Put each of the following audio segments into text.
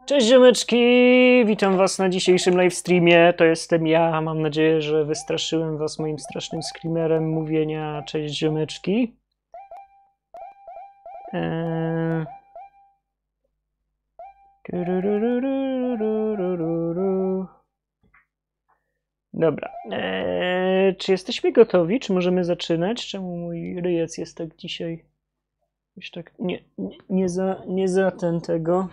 Cześć ziomeczki! Witam was na dzisiejszym livestreamie. To jestem ja. Mam nadzieję, że wystraszyłem was moim strasznym screamerem mówienia cześć ziomeczki. Dobra. Czy jesteśmy gotowi? Czy możemy zaczynać? Czemu mój ryjec jest tak dzisiaj? Już tak nie za ten tego.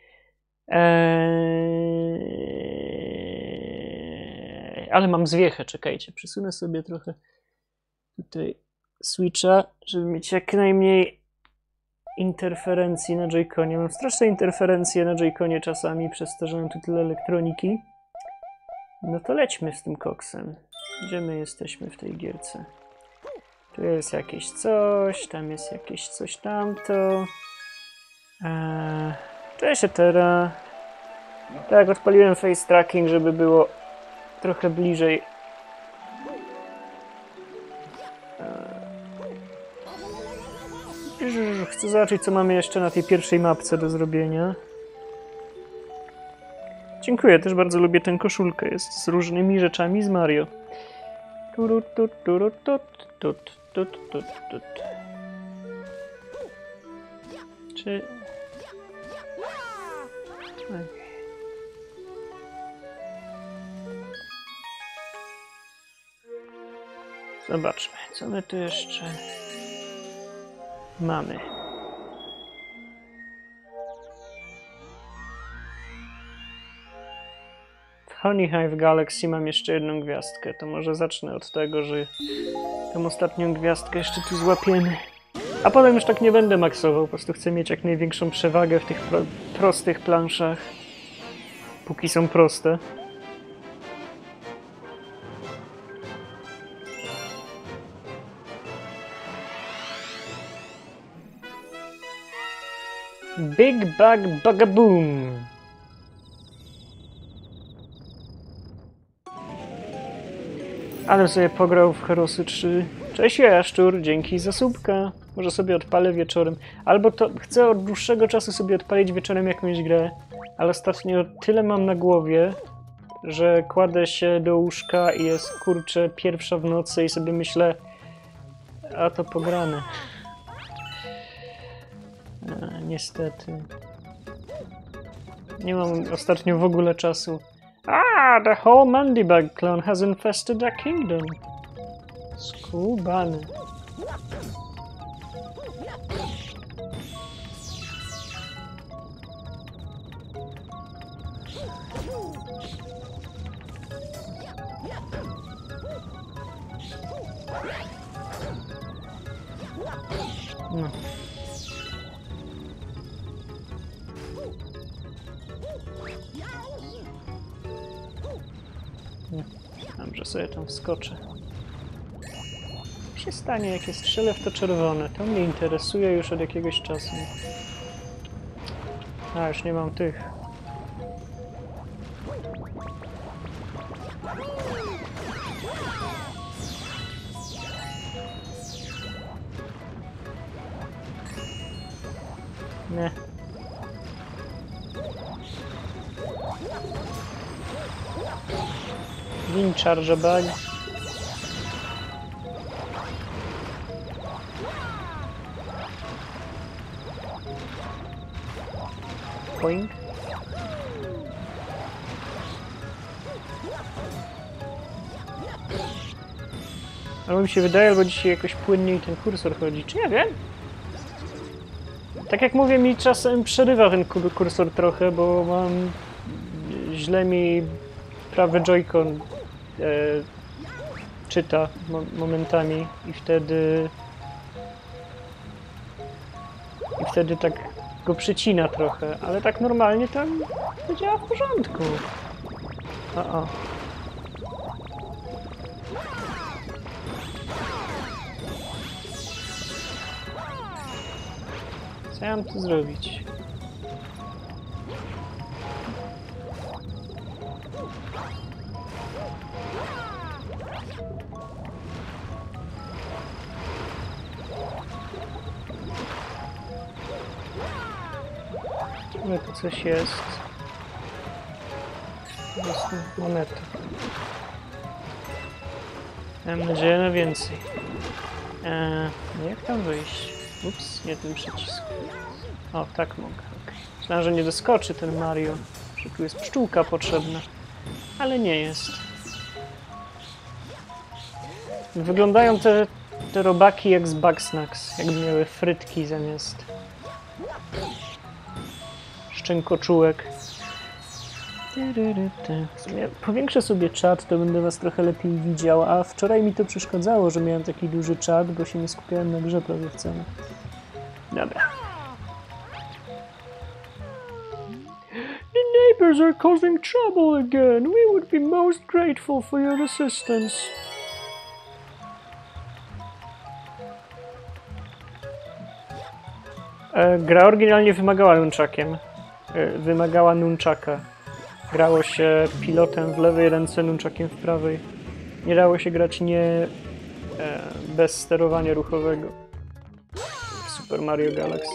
Ale mam zwiechę, czekajcie, przysunę sobie trochę tutaj switcha, żeby mieć jak najmniej interferencji na Joy-Conie. Mam straszne interferencje na Joy-Conie czasami, przez to, że mam tu tyle elektroniki. No to lećmy z tym koksem. Gdzie my jesteśmy w tej gierce? Tu jest jakieś coś, tam jest jakieś coś tamto. Cześć Etera. Tak, odpaliłem face tracking, żeby było trochę bliżej. Chcę zobaczyć, co mamy jeszcze na tej pierwszej mapce do zrobienia. Dziękuję, też bardzo lubię tę koszulkę. Jest z różnymi rzeczami z Mario. Czy... Zobaczmy, co my tu jeszcze mamy. W Honey Hive Galaxy mam jeszcze jedną gwiazdkę. To może zacznę od tego, że tę ostatnią gwiazdkę jeszcze tu złapiemy. A potem już tak nie będę maksował, po prostu chcę mieć jak największą przewagę w tych prostych planszach. Póki są proste. Big Bug Bagaboom. Ale sobie pograł w Herosy 3. Cześć Jaszczur, dzięki za subka. Może sobie odpalę wieczorem. Albo to chcę od dłuższego czasu sobie odpalić wieczorem jakąś grę. Ale ostatnio tyle mam na głowie, że kładę się do łóżka i jest kurczę 1:00 w nocy i sobie myślę, a to pograne. Niestety. Nie mam ostatnio w ogóle czasu. The whole Mandibug clan has infested our kingdom. Skubany. No. Dobrze, sobie tam wskoczę. Co się stanie, jak jest strzelę w to czerwone? To mnie interesuje już od jakiegoś czasu. Już nie mam tych. Nie. Win charge bug. Boing. Albo mi się wydaje, albo dzisiaj jakoś płynniej ten kursor chodzi. Czy ja wiem? Tak jak mówię, mi czasem przerywa ten kursor trochę, bo mam... źle mi prawy Joy-Con czyta momentami i wtedy tak go przycina trochę, ale tak normalnie tam to działa w porządku. Co ja mam tu zrobić? Tu coś jest. Po prostu monety. Mam nadzieję na więcej. Jak tam wyjść? Ups, nie ten przycisk. O, tak mogę. Okay. Myślałem, że nie doskoczy ten Mario, że tu jest pszczółka potrzebna. Ale nie jest. Wyglądają te robaki jak z Bugsnax, jakby miały frytki zamiast szczękoczułek. W sumie powiększę sobie czat, to będę was trochę lepiej widział, a wczoraj mi to przeszkadzało, że miałem taki duży czat, bo się nie skupiałem na grze prawie wcale. Dobra. The neighbors are causing trouble again. We would be most grateful for your assistance. Gra oryginalnie wymagała nunchakiem. Wymagała nunchaka. Grało się pilotem w lewej ręce, nunchakiem w prawej. Nie dało się grać bez sterowania ruchowego w Super Mario Galaxy.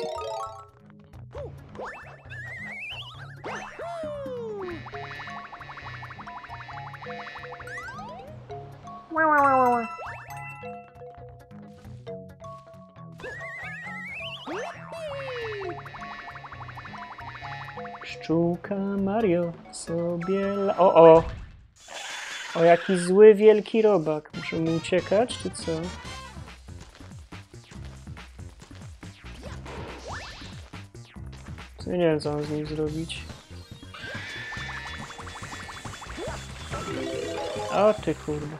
Pszczółka Mario sobie O, jaki zły wielki robak. Muszę mu uciekać, czy co? Nie wiem, co mam z nim zrobić. O ty kurde.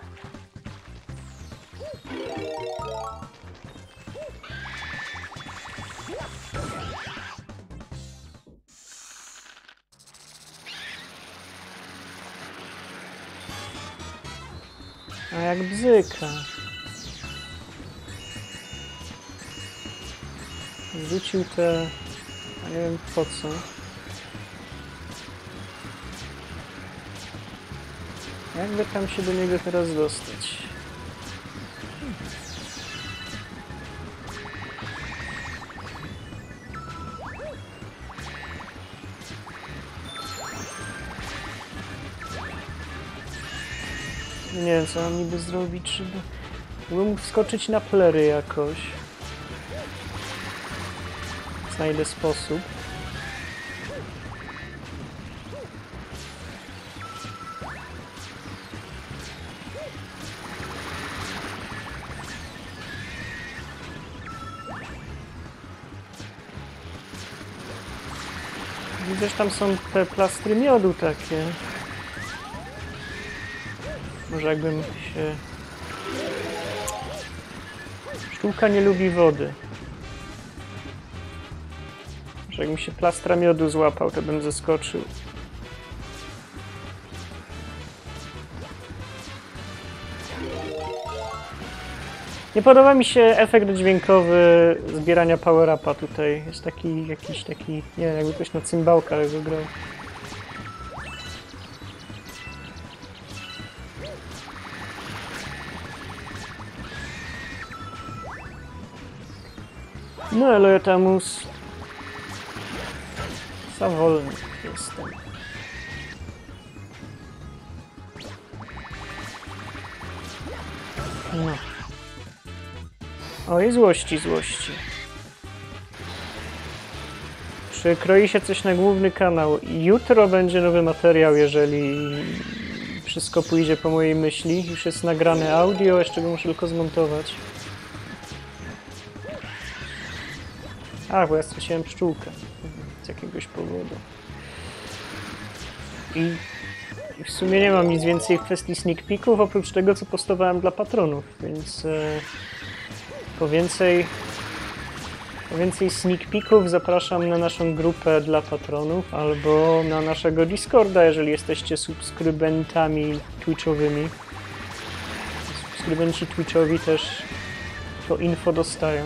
A jak bzyka. Rzucił te... A nie wiem po co. Jakby tam się do niego teraz dostać? Nie wiem, co mam niby zrobić, żeby... Mógłbym wskoczyć na plery jakoś. Znajdę sposób. Widzę, że tam są te plastry miodu takie. Może jakbym się... Pszczółka nie lubi wody. Może jakbym się plastra miodu złapał, to bym zeskoczył. Nie podoba mi się efekt dźwiękowy zbierania power-upa tutaj. Jest taki, jakiś taki... Nie wiem, jakby ktoś na cymbałkach go grał. No ale tamus... Za wolny jestem. No. Oj, złości. Przykroi się coś na główny kanał. Jutro będzie nowy materiał, jeżeli wszystko pójdzie po mojej myśli. Już jest nagrane audio, jeszcze go muszę tylko zmontować. A, bo ja straciłem pszczółkę. Z jakiegoś powodu. I w sumie nie mam nic więcej w kwestii sneak peeków, oprócz tego, co postowałem dla patronów, więc po więcej sneak peeków zapraszam na naszą grupę dla patronów albo na naszego Discorda, jeżeli jesteście subskrybentami twitchowymi. Subskrybenci twitchowi też to info dostają.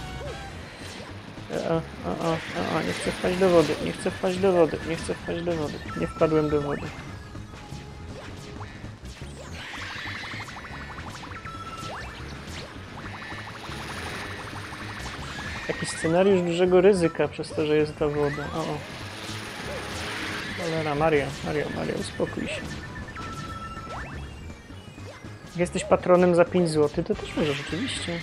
Nie chcę wpaść do wody, nie chcę wpaść do wody. Nie wpadłem do wody. Taki scenariusz dużego ryzyka przez to, że jest ta woda. Cholera, Mario, uspokój się. Jak jesteś patronem za 5 zł, to też może rzeczywiście.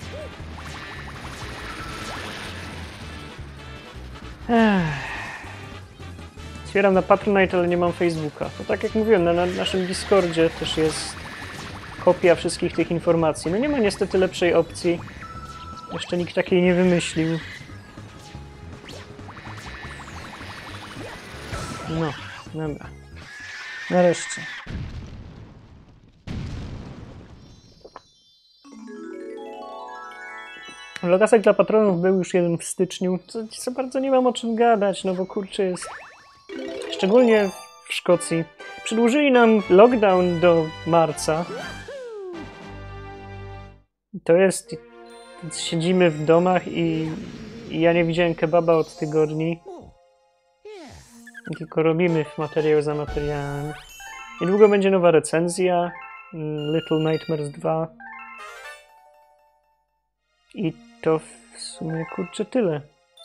Otwieram na Patronite, ale nie mam Facebooka. To tak jak mówiłem, na naszym Discordzie też jest kopia wszystkich tych informacji. No nie ma niestety lepszej opcji. Jeszcze nikt takiej nie wymyślił. No, dobra. Nareszcie. Logasek dla patronów był już jeden w styczniu. Co bardzo nie mam o czym gadać, no bo kurczę jest... Szczególnie w Szkocji. Przedłużyli nam lockdown do marca. To jest... Siedzimy w domach i ja nie widziałem kebaba od tygodni. Tylko robimy materiał za materiałem. Niedługo będzie nowa recenzja. Little Nightmares 2. I to w sumie kurczę tyle.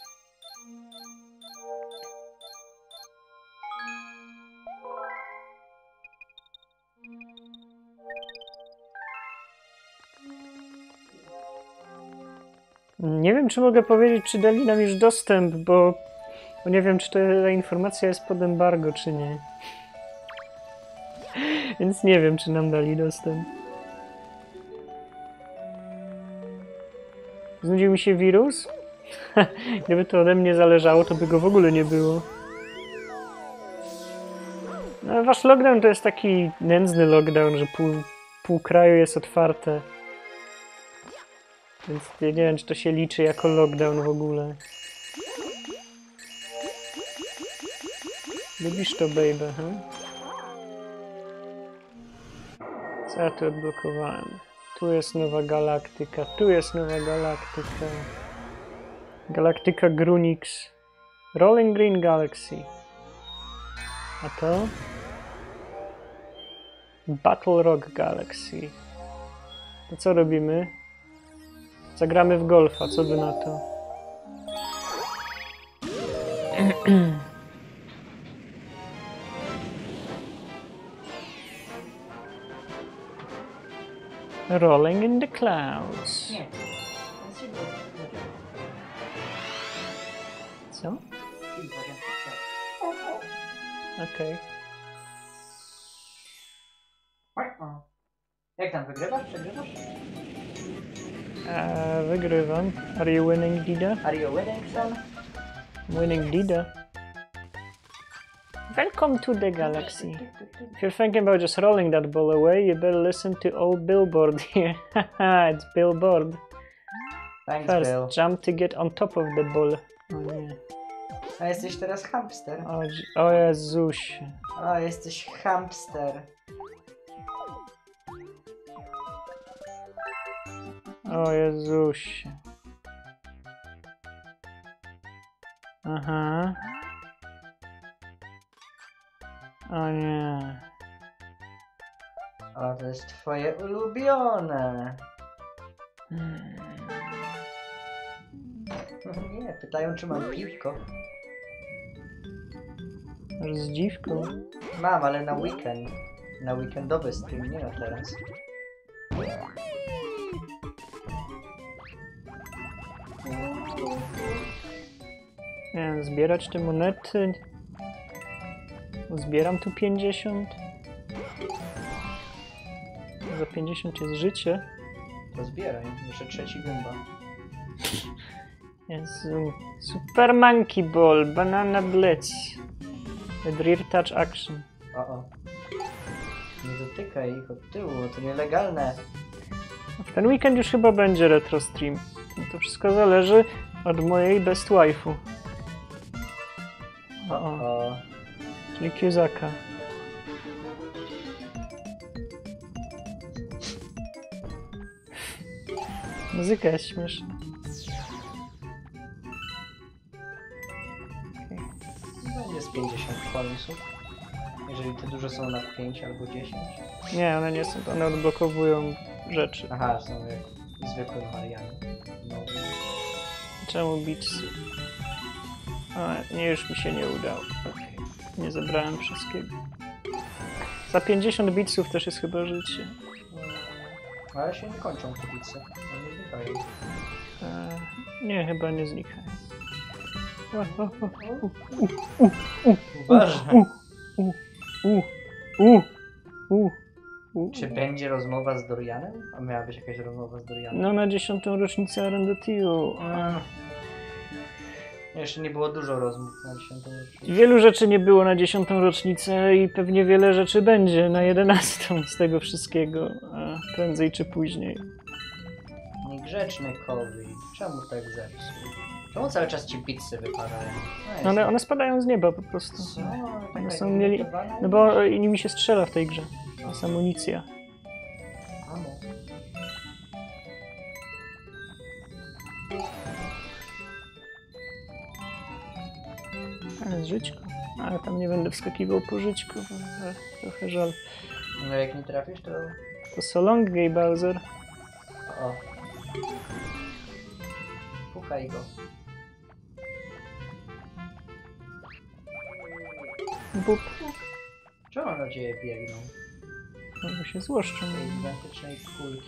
Nie wiem, czy mogę powiedzieć, czy dali nam już dostęp, bo nie wiem, czy ta informacja jest pod embargo, czy nie. Więc nie wiem, czy nam dali dostęp. Znudził mi się wirus? Gdyby to ode mnie zależało, to by go w ogóle nie było. No, wasz lockdown to jest taki nędzny lockdown, że pół kraju jest otwarte. Więc ja nie wiem, czy to się liczy jako lockdown w ogóle. Lubisz to, baby, huh? Co ja tu odblokowałem? Tu jest nowa galaktyka, tu jest nowa galaktyka. Galaktyka Grunix. Rolling Green Galaxy. A to? Battle Rock Galaxy. To co robimy? Zagramy w golfa, co by na to? Rolling in the clouds. Co? Okej. Jak tam wygrywasz? Przegrywasz? Wygrywam. Are you winning, Dida? Are you winning, son? Winning, Dida. Welcome to the galaxy. If you're thinking about just rolling that ball away, you better listen to old Billboard here. Haha, it's Billboard. Thanks, First, Bill. jump to get on top of the ball. O nie. A jesteś teraz hamster. O Jezuś. O, jesteś hamster. O Jezuś. Aha. O nie. O, to jest twoje ulubione. Nie, pytają, czy mam piwko. Masz z dziwką. Mam, ale na weekend. Na weekendowy stream, nie na teraz. Nie wiem, zbierać te monety. Zbieram tu 50. Za 50 jest życie. To zbieraj, jeszcze trzeci gumba. Jezu. Super Monkey Ball, Banana Blitz. With Rear Touch Action. O. Nie dotykaj ich od tyłu, to nielegalne. W ten weekend już chyba będzie retro stream. To wszystko zależy od mojej best waifu. O. Czyli Kiyosaka. Muzyka jest śmieszna. Będzie z 50 końców. Jeżeli te duże są na 5 albo 10. Nie, one nie są, one odblokowują rzeczy. Aha, są jak zwykłe Mariany. No. Czemu bić? O, nie, już mi się nie udało. Okay. Nie zebrałem wszystkiego. Za 50 bitsów też jest chyba życie. Ale się nie kończą te bicy. One nie znikają. Nie, chyba nie znikają. Uważaj. Czy Czy będzie rozmowa z Dorianem? A miała być jakaś rozmowa z Dorianem? No na 10. rocznicę RNDTU. Jeszcze nie było dużo rozmów na 10. rocznicę. Wielu rzeczy nie było na 10. rocznicę i pewnie wiele rzeczy będzie na 11. z tego wszystkiego. Prędzej czy później. Niegrzeczny Kowi. Czemu tak zepsuł? Czemu cały czas ci pizzy wypadają? No, one spadają z nieba po prostu. Co? One są mieli... No bo nimi się strzela w tej grze. To jest amunicja. Amo. Ale z żyćko. Ale tam nie będę wskakiwał po żyćku. Trochę żal. No jak nie trafisz, to... To so long, gay Bowser. O. Pukaj go. Bup. Czemu na ciebie biegną? No bo się złoszczą. Tej gigantycznej kulki.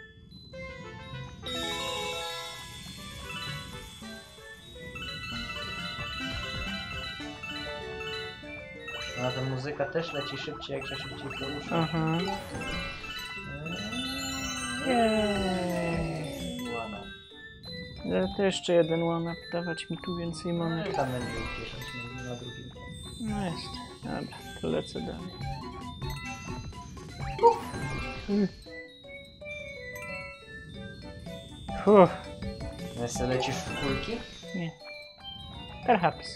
A ta muzyka też leci szybciej, jak się szybciej porusza. Aha. Jej. Ładna. To jeszcze jeden one-up. Dawać mi tu więcej monet. Tam będzie 10 na drugim. No jest. Dobra, to lecę dalej. Uff, Jeszcze lecisz w kulki? nie. Perhaps.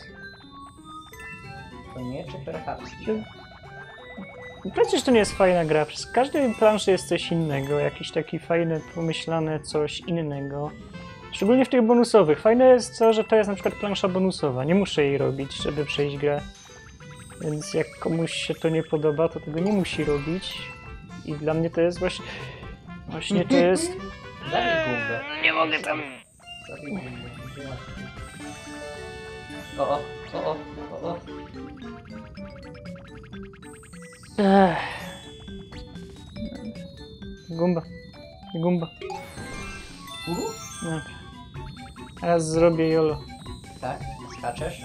To nie, czy perhaps? Przecież to nie jest fajna gra. Przez każdej planszy jest coś innego. Jakiś taki fajny, pomyślane coś innego. Szczególnie w tych bonusowych. Fajne jest to, że to jest na przykład plansza bonusowa. Nie muszę jej robić, żeby przejść grę. Więc jak komuś się to nie podoba, to tego nie musi robić. I dla mnie to jest właśnie... Właśnie to jest... Zabij gumbę. Nie mogę tam... Zabij gumbę. Gdzie masz? O. Ech. Gumba. Gumba. Dobra. Teraz zrobię YOLO. Tak? Skaczesz?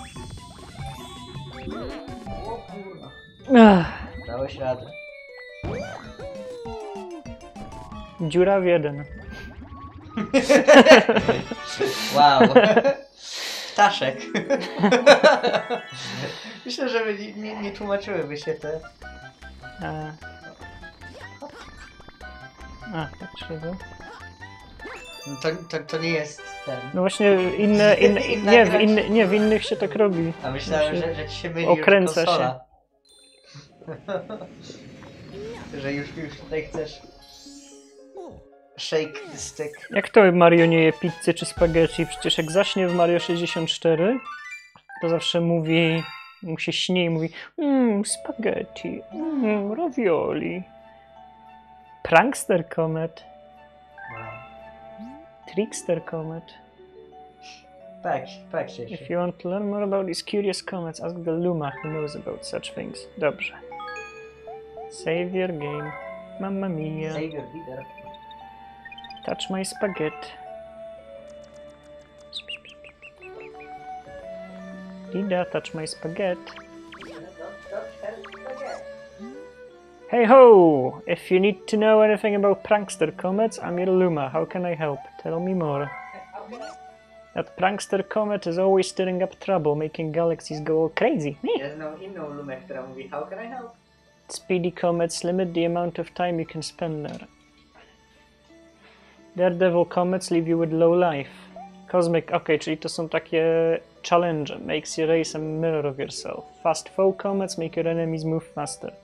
O kurwa. Ach, Dałeś radę. dziura w jeden. Wow. Ptaszek. Myślę, że nie tłumaczyłyby się te... Tak trzeba. No to nie jest ten. No właśnie inne nie, w innych się tak robi. A myślałem, że ci się myli okręca już konsola. Że już tutaj chcesz... Shake the stick. Jak to Mario nie je pizzy czy spaghetti? Przecież jak zaśnie w Mario 64, to zawsze mówi, mu się śni i mówi spaghetti, ravioli. Prankster Comet, Wow. Trickster Comet. Tak się. If you want to learn more about these curious comets, ask the Luma who knows about such things. Dobrze. Save your game. Mamma mia. Save your leader. Touch my spaghetti. Dida, touch my spaghetti. Hey ho! If you need to know anything about prankster comets, I'm your Luma. How can I help? Tell me more. That prankster comet is always stirring up trouble, making galaxies go all crazy. Ja znam inną Lumę, która mówi how can I help? Speedy comets limit the amount of time you can spend there. Daredevil comets leave you with low life. Cosmic, czyli to są takie challenge, makes you race a mirror of yourself. Fast foe comets make your enemies move faster.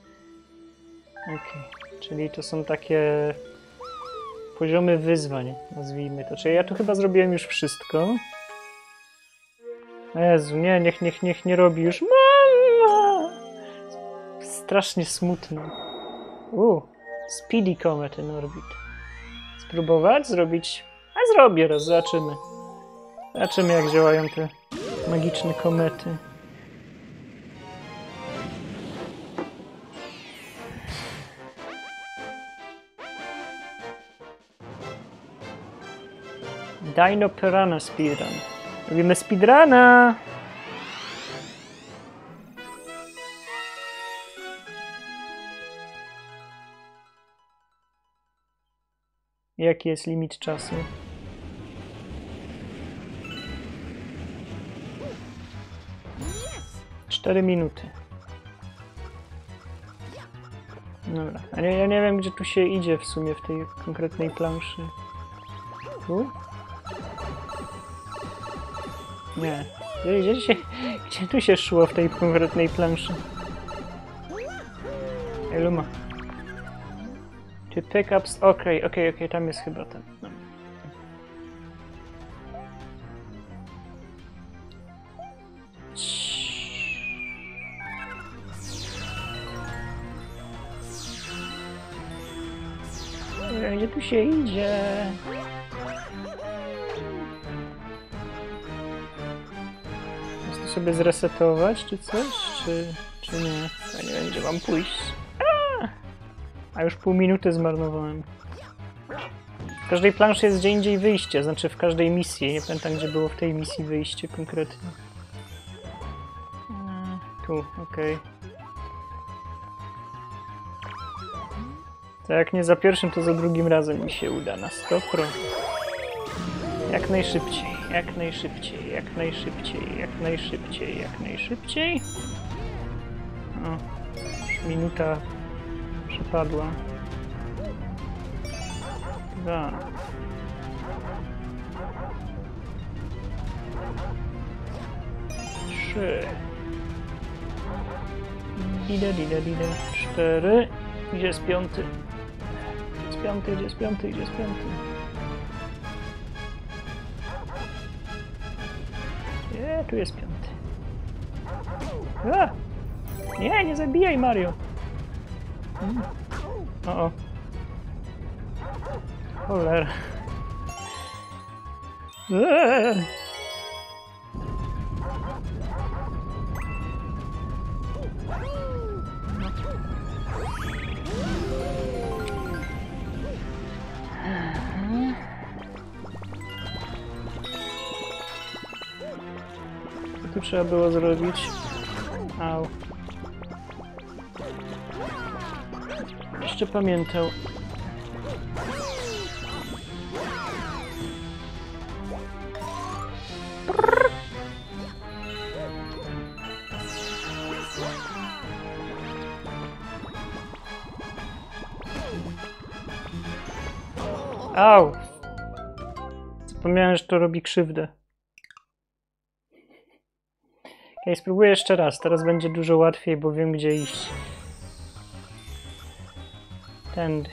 Czyli to są takie poziomy wyzwań, nazwijmy to. Czyli ja tu chyba zrobiłem już wszystko. Jezu, nie, niech nie robi już. Mama! Strasznie smutno. Speedy Comet in orbit. Spróbować zrobić? A zrobię raz, zobaczymy. Zobaczymy jak działają te magiczne komety. Dino Piranha speedrun. Robimy speedruna! Jaki jest limit czasu? Yes. 4 minuty. Dobra, a ja nie wiem, gdzie tu się idzie w sumie w tej konkretnej planszy. Tu? Nie. Gdzie tu się szło w tej konkretnej planszy? Ej, Luma. To pick ups... Okej, tam jest chyba ten. No. Gdzie tu się idzie? Chcę sobie zresetować, czy coś? Czy nie? Ja nie wiem, gdzie mam pójść. A już pół minuty zmarnowałem. W każdej planszy jest gdzie indziej wyjście, znaczy w każdej misji. Nie pamiętam, gdzie było w tej misji wyjście konkretnie. Tu, okej. To jak nie za pierwszym, to za drugim razem mi się uda na 100%. Jak najszybciej, jak najszybciej, jak najszybciej, jak najszybciej, jak najszybciej. O, już minuta przepadła. 2. Trzy. Dida. 4. Gdzie jest 5? Gdzie jest 5? Nie, tu jest 5. A! Nie zabijaj, Mario! O. Cholera. Co tu trzeba było zrobić? Au. Jeszcze pamiętał. Au! Zapomniałem, że to robi krzywdę. Okej, spróbuję jeszcze raz. Teraz będzie dużo łatwiej, bo wiem, gdzie iść. Tędy.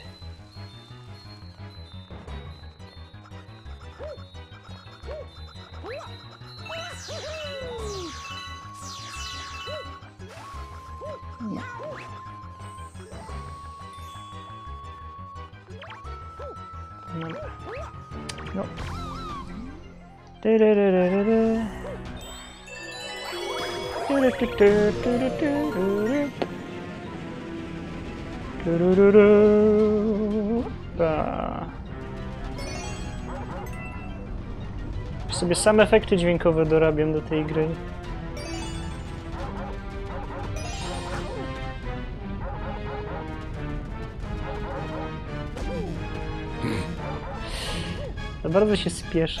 Dobra. No. Sobie same efekty dźwiękowe dorabiam do tej gry. Za bardzo się spieszę.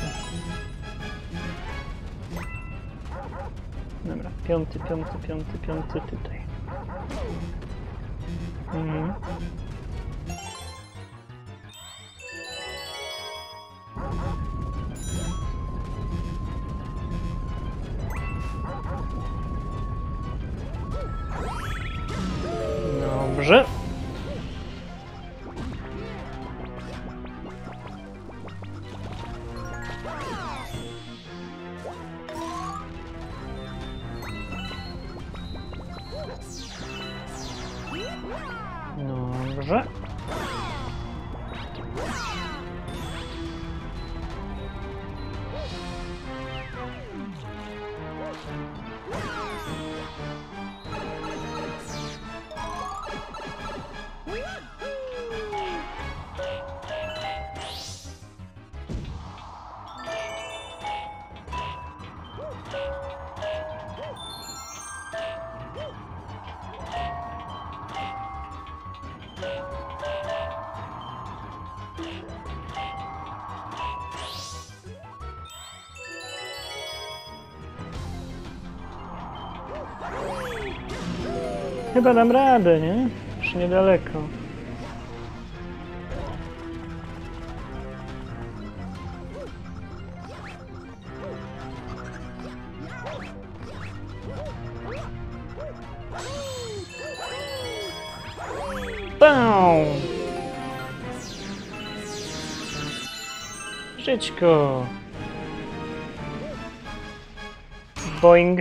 Dobra, piąty tutaj. Dobrze. Dobrze. Chyba dam radę, nie? Już niedaleko. Bam! Żyćko! Boing!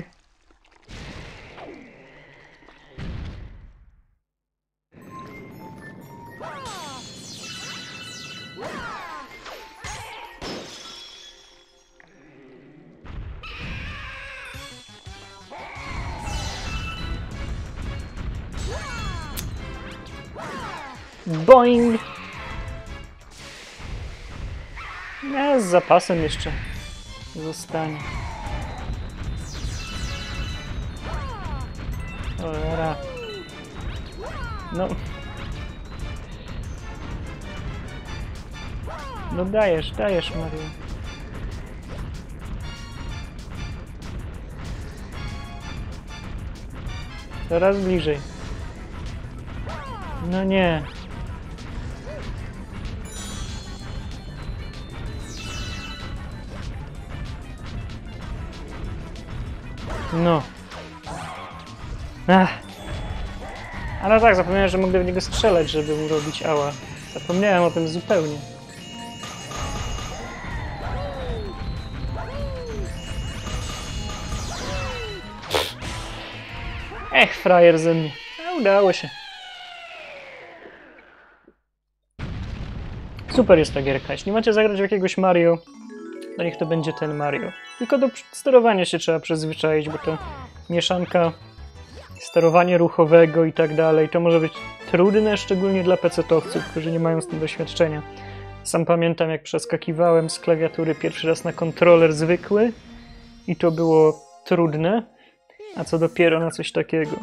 Boing! Z zapasem jeszcze zostanie. Cholera. No. No dajesz, Mario. Coraz bliżej. No nie. No. Ach. Ale tak, zapomniałem, że mogę w niego strzelać, żeby mu robić ała. Zapomniałem o tym zupełnie. Ech, frajer ze mnie. A, udało się. Super jest ta gierka. Jeśli macie zagrać w jakiegoś Mario, to niech to będzie ten Mario. Tylko do sterowania się trzeba przyzwyczaić, bo to mieszanka sterowania ruchowego i tak dalej, to może być trudne, szczególnie dla PC-towców, którzy nie mają z tym doświadczenia. Sam pamiętam, jak przeskakiwałem z klawiatury pierwszy raz na kontroler zwykły i to było trudne, a co dopiero na coś takiego.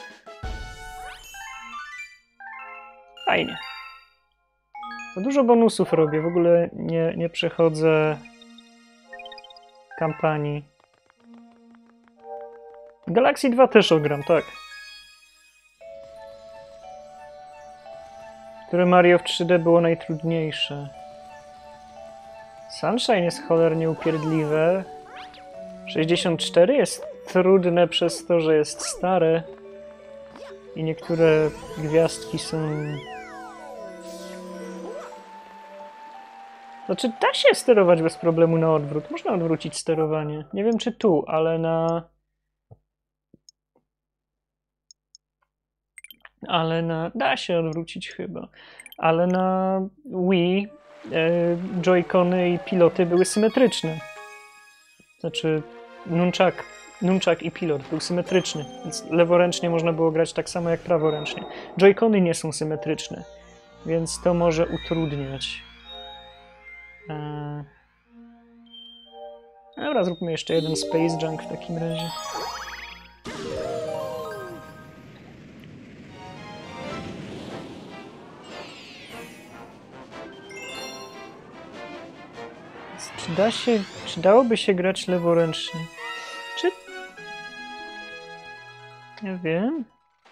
Fajnie. To dużo bonusów robię, w ogóle nie przechodzę kampanii. Galaxy 2 też ogram, tak. Które Mario w 3D było najtrudniejsze. Sunshine jest cholernie upierdliwe. 64 jest trudne przez to, że jest stare. I niektóre gwiazdki są... Znaczy, da się sterować bez problemu na odwrót. Można odwrócić sterowanie. Nie wiem, czy tu, ale da się odwrócić chyba. Ale na Wii Joy-Cony i piloty były symetryczne. Znaczy, nunchak i pilot był symetryczny, więc leworęcznie można było grać tak samo jak praworęcznie. Joy-Cony nie są symetryczne, więc to może utrudniać. Dobra, zróbmy jeszcze jeden Space Junk w takim razie. Czy dałoby się grać leworęcznie? Czy... Nie wiem.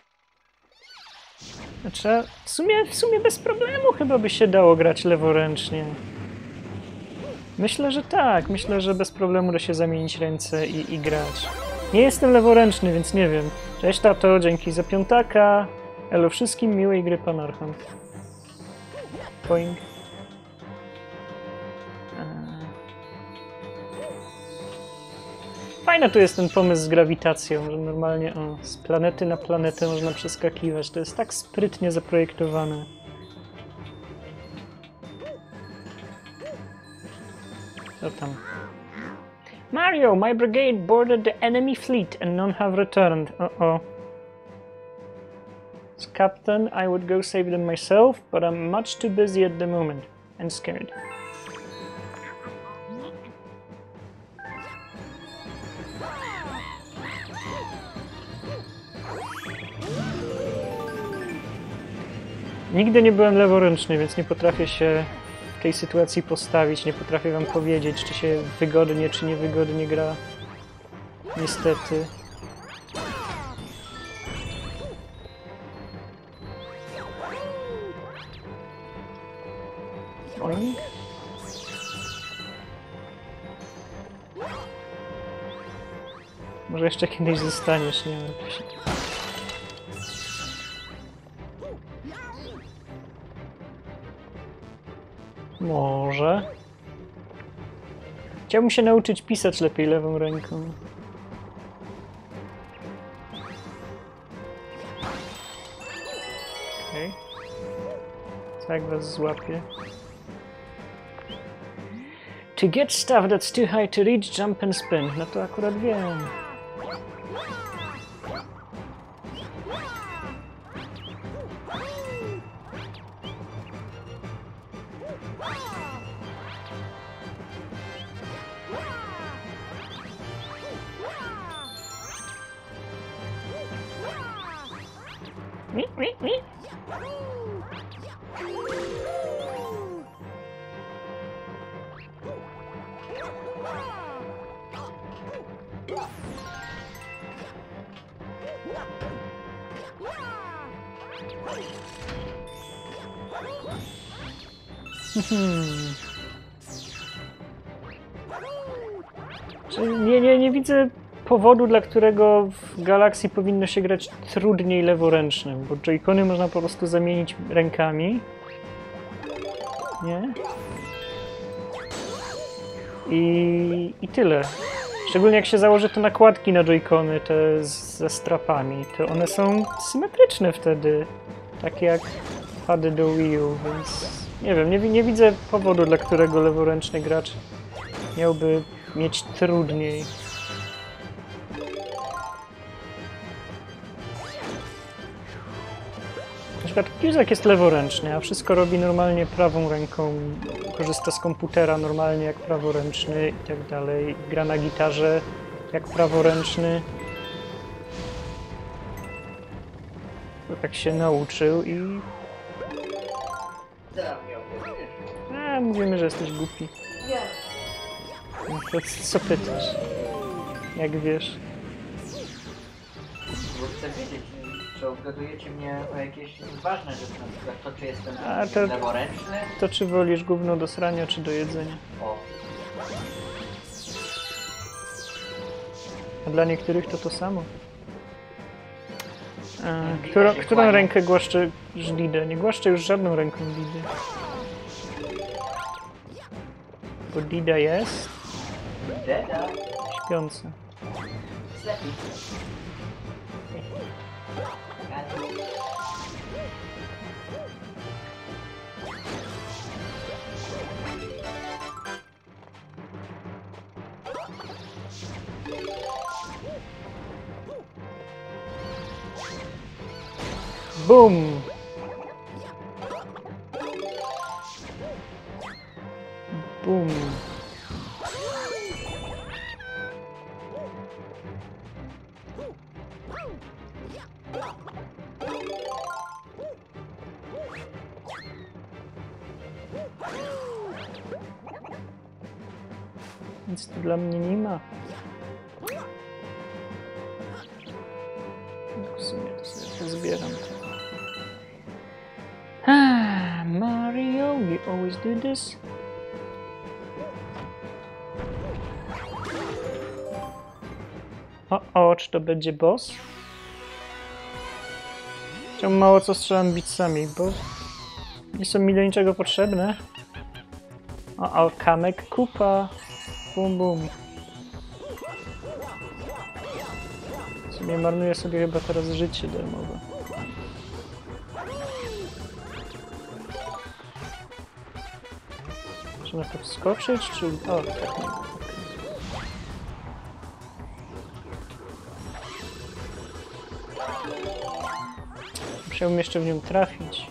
Znaczy, w sumie bez problemu chyba by się dało grać leworęcznie. Myślę, że tak. Myślę, że bez problemu da się zamienić ręce i grać. Nie jestem leworęczny, więc nie wiem. Cześć tato, dzięki za piątaka. Elo wszystkim, miłej gry Pan Archon. Boing. Fajny tu jest ten pomysł z grawitacją, że normalnie z planety na planetę można przeskakiwać. To jest tak sprytnie zaprojektowane. Co tam? Mario, my brigade boarded the enemy fleet and none have returned. Uh-oh. As captain, I would go save them myself, but I'm much too busy at the moment and scared. Nigdy nie byłem leworęczny, więc nie potrafię się w tej sytuacji postawić. Nie potrafię wam powiedzieć, czy się wygodnie, czy niewygodnie gra. Niestety. Oink. Może jeszcze kiedyś zostaniesz, nie martw się. Może. Chciałbym się nauczyć pisać lepiej lewą ręką. Okej. Co jak was złapię? To get stuff that's too high to reach, jump and spin. No to akurat wiem. Nie widzę powodu, dla którego w Galaxii powinno się grać trudniej leworęcznym, bo joycony można po prostu zamienić rękami. Nie? I tyle. Szczególnie jak się założy te nakładki na joycony, te ze strapami, to one są symetryczne wtedy. Takie jak pady do Wii U, więc nie wiem, nie widzę powodu, dla którego leworęczny gracz miałby mieć trudniej. Na przykład Cusack jest leworęczny, a wszystko robi normalnie prawą ręką, korzysta z komputera normalnie jak praworęczny i tak dalej. Gra na gitarze jak praworęczny. Bo tak się nauczył i... mówimy, że jesteś głupi. No to co pytasz? Jak wiesz? Bo chcę wiedzieć, czy obgadujecie mnie o jakieś ważne rzeczy, na przykład to, czy jestem leworęczny? To czy wolisz gówno do srania, czy do jedzenia? O. A dla niektórych to samo. Którą rękę głaszcze Didę? Nie głaszczę już żadną ręką Didy. Bo Dida jest... Deda? śpiąca. Sleepy. Boom! Boom! Nic tu dla mnie nie ma. W sumie to sobie pozbieram. Mario, you always do this. Czy to będzie boss? Czemu mało co strzelam bitsami, bo nie są mi do niczego potrzebne. Kamek kupa. Bum bum. W sumie marnuję sobie chyba teraz życie darmowe. Czy na to wskoczyć, czy... O, tak nie. Musiałbym jeszcze w nią trafić.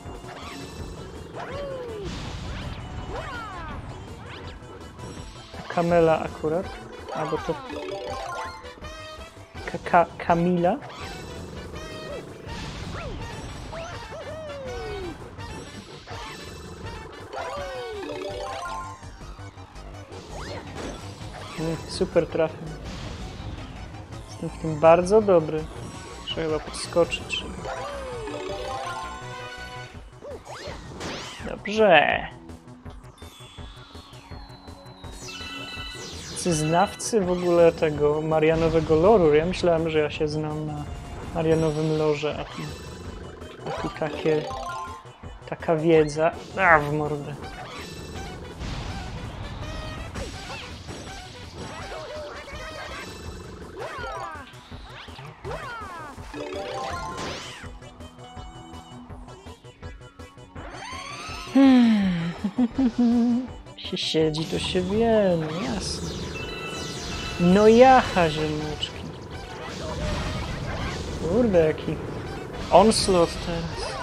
Kamela akurat. Albo to... Kamila. Super trafię. Jestem w tym bardzo dobry. Trzeba chyba podskoczyć. Dobrze. tacy znawcy w ogóle tego Marianowego loru. Ja myślałem, że ja się znam na Marianowym lorze, a tu taka wiedza. A, w mordę. Się siedzi, to się wie, no jasne. No jaha, ziomeczki. Kurde, jaki onslaught teraz.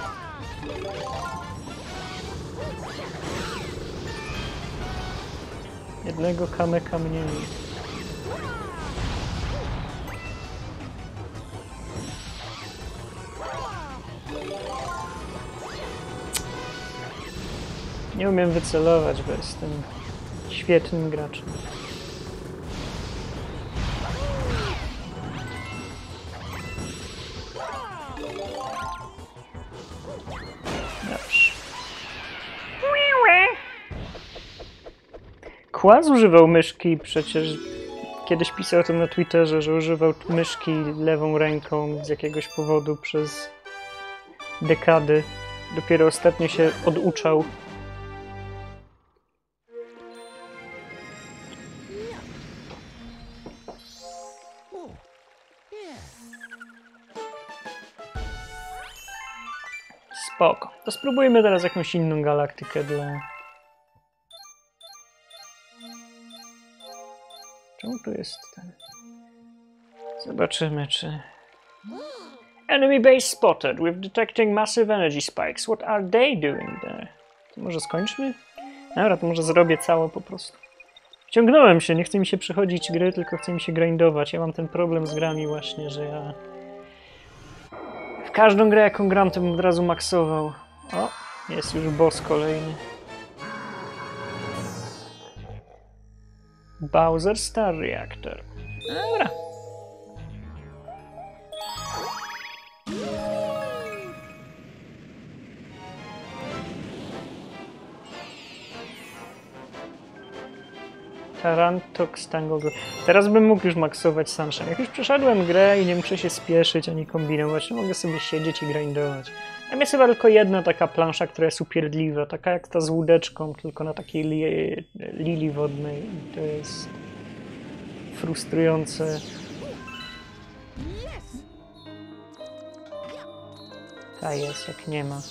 Jednego kamyka mniej. Nie umiem wycelować, bo jestem świetnym graczem. Dobrze. Kłaz używał myszki, przecież kiedyś pisał to na Twitterze, że używał myszki lewą ręką z jakiegoś powodu przez dekady. Dopiero ostatnio się oduczał. Spoko. To spróbujmy teraz jakąś inną galaktykę dla... Czemu tu jest ten? Zobaczymy, czy... Enemy base spotted with detecting massive energy spikes. What are they doing there? To może skończmy? Dobra, to może zrobię całe po prostu. Wciągnąłem się, nie chce mi się przechodzić gry, tylko chce mi się grindować. Ja mam ten problem z grami właśnie, że ja... W każdą grę, jaką gram, to bym od razu maksował. O, jest już boss kolejny. Bowser Star Reactor. Dobra. Tarantox Tango. Teraz bym mógł już maksować Sunshine. Jak już przeszedłem grę i nie muszę się spieszyć ani kombinować, to mogę sobie siedzieć i grindować. Tam jest chyba tylko jedna taka plansza, która jest upierdliwa, taka jak ta z łódeczką, tylko na takiej lili wodnej. I to jest frustrujące. Ta jest, jak nie ma.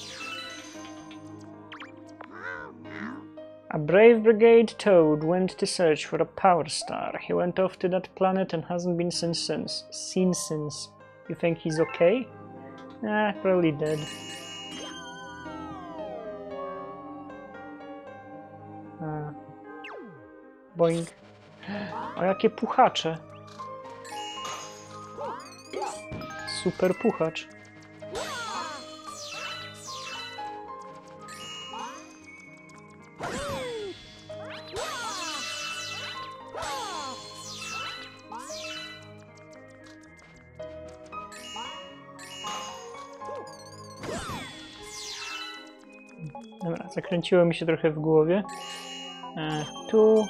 A brave brigade Toad went to search for a power star. He went off to that planet and hasn't been seen since. You think he's okay? Probably dead. Boing. O, jakie puchacze. Super puchacz. Dobra, zakręciło mi się trochę w głowie. Tu.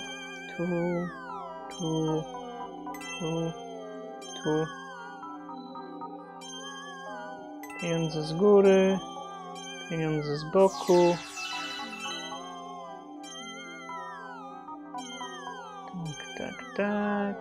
Pieniądze z góry. Pieniądze z boku. Tak.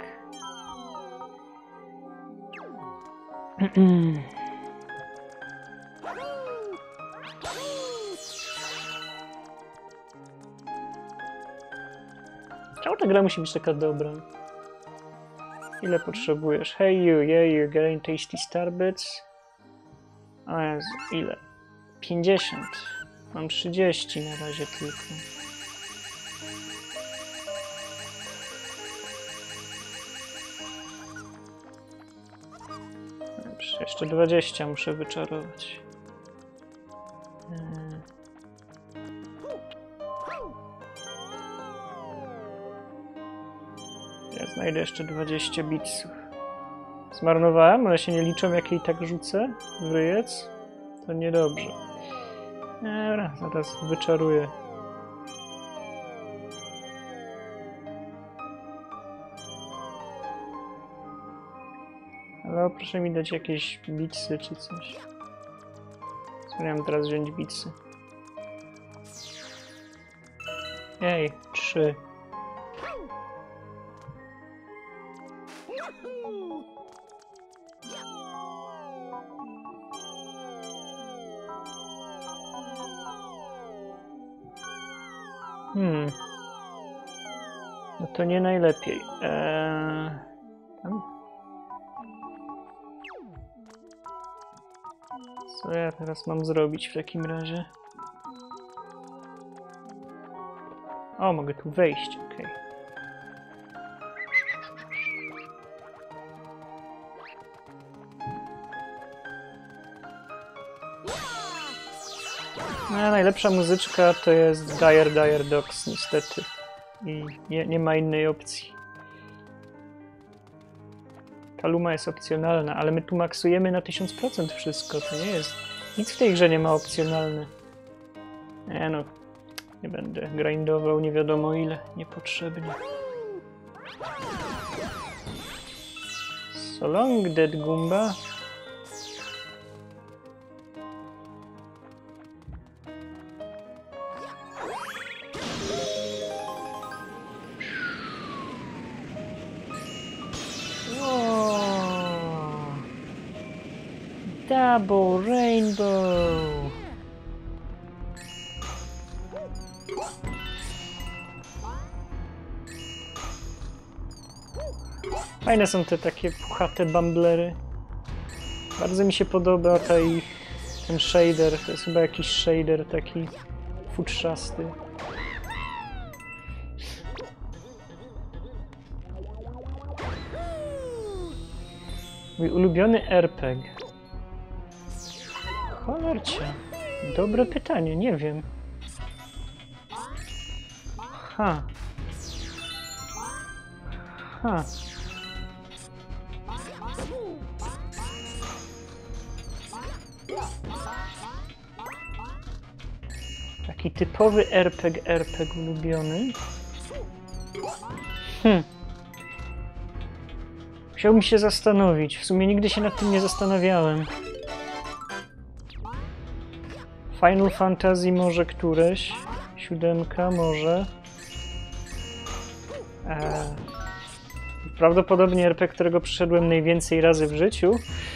Czemu ta gra musi być taka dobra? Ile potrzebujesz? Hey you, yeah, you're getting tasty starbits. O Jezu, ile? 50. Mam 30 na razie tylko. Dobrze, jeszcze 20 muszę wyczarować. Ja znajdę jeszcze 20 bitsów. Zmarnowałem, ale się nie liczą, jak jej tak rzucę w ryjec. To niedobrze. Dobra, zaraz wyczaruję. O, proszę mi dać jakieś bitsy czy coś. Spróbuję teraz wziąć bitsy. Ej, 3. No to nie najlepiej. Tam? Co ja teraz mam zrobić w takim razie? O, mogę tu wejść, okej. No, najlepsza muzyczka to jest Dire Dogs, niestety. I nie ma innej opcji. Ta luma jest opcjonalna, ale my tu maksujemy na 1000% wszystko. To nie jest... Nic w tej grze nie ma opcjonalne. Nie no, nie będę grindował nie wiadomo ile, niepotrzebnie. So long, Dead Goomba. Double Rainbow! Fajne są te takie puchate bumblery. Bardzo mi się podoba ten shader. To jest chyba jakiś shader taki futrzasty. Mój ulubiony RPG. Cholercia. Dobre pytanie, nie wiem. Ha. Taki typowy RPG ulubiony. Musiałbym się zastanowić. W sumie nigdy się nad tym nie zastanawiałem. Final Fantasy może któreś. 7 może. Prawdopodobnie RPG, którego przeszedłem najwięcej razy w życiu.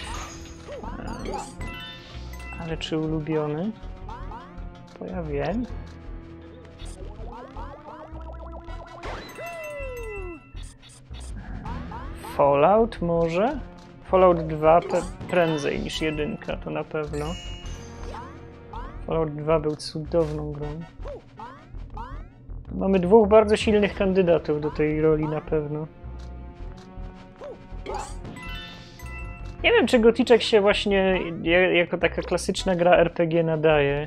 Ale czy ulubiony? To ja wiem. Fallout może? Fallout 2 prędzej niż 1, to na pewno. Fallout 2 był cudowną grą. Mamy dwóch bardzo silnych kandydatów do tej roli na pewno. Nie wiem, czy Goticzek się właśnie jako taka klasyczna gra RPG nadaje.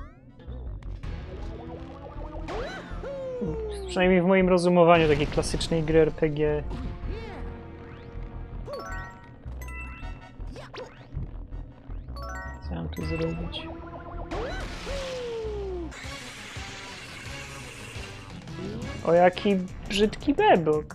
Przynajmniej w moim rozumowaniu takiej klasycznej gry RPG. Co mam tu zrobić? O, jaki brzydki bebok.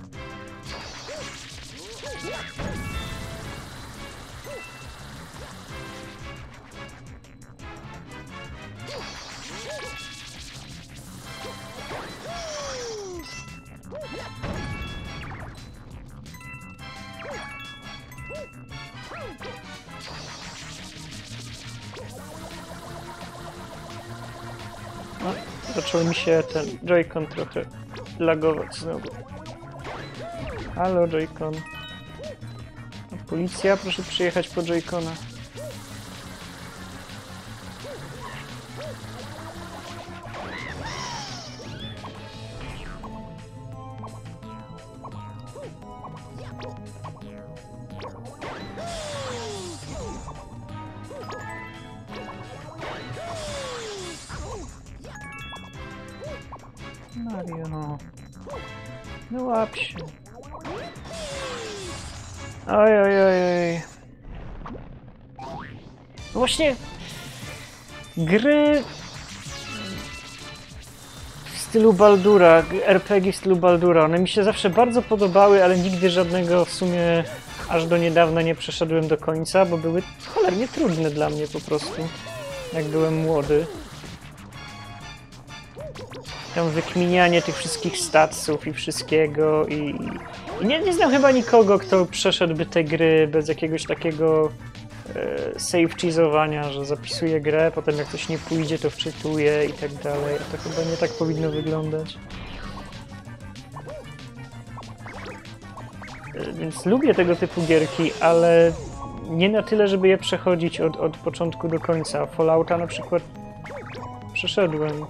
No, zaczął mi się ten Joy-Con trochę lagować znowu. Halo, Joy-Con. Policja, proszę przyjechać po Joy-Cona. Mario, no łap się. Oj. No właśnie, gry w stylu Baldura, RPG w stylu Baldura, one mi się zawsze bardzo podobały, ale nigdy żadnego w sumie aż do niedawna nie przeszedłem do końca, bo były cholernie trudne dla mnie po prostu, jak byłem młody. Tam wykminianie tych wszystkich statsów i wszystkiego i nie znam chyba nikogo, kto przeszedłby te gry bez jakiegoś takiego save cheezowania, że zapisuje grę, potem jak coś nie pójdzie, to wczytuje i tak dalej. To chyba nie tak powinno wyglądać. Więc lubię tego typu gierki, ale nie na tyle, żeby je przechodzić od początku do końca. Fallouta na przykład przeszedłem.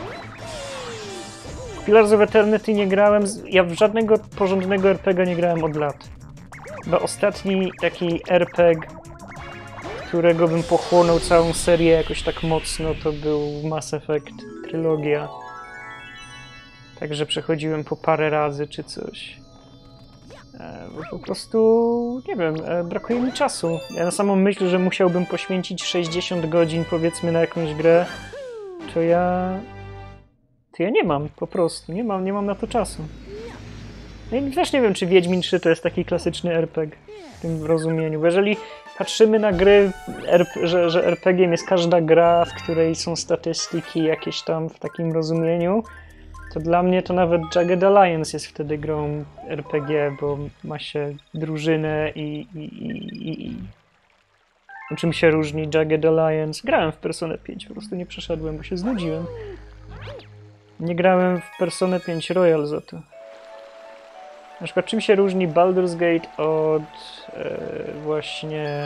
Pillars of Eternity nie grałem, ja w żadnego porządnego RPG nie grałem od lat. Bo ostatni taki RPG, którego bym pochłonął całą serię jakoś tak mocno, to był Mass Effect trylogia. Także przechodziłem po parę razy czy coś. Bo po prostu, nie wiem, brakuje mi czasu. Ja na samą myśl, że musiałbym poświęcić 60 godzin powiedzmy na jakąś grę, to ja nie mam, po prostu. Nie mam na to czasu. No i też nie wiem, czy Wiedźmin 3 to jest taki klasyczny RPG w tym rozumieniu. Bo jeżeli patrzymy na gry, że RPG jest każda gra, w której są statystyki jakieś tam w takim rozumieniu, to dla mnie to nawet Jagged Alliance jest wtedy grą RPG, bo ma się drużynę i czym się różni Jagged Alliance? Grałem w Personę 5, po prostu nie przeszedłem, bo się znudziłem. Nie grałem w Personę 5 Royal za to. Na przykład czym się różni Baldur's Gate od właśnie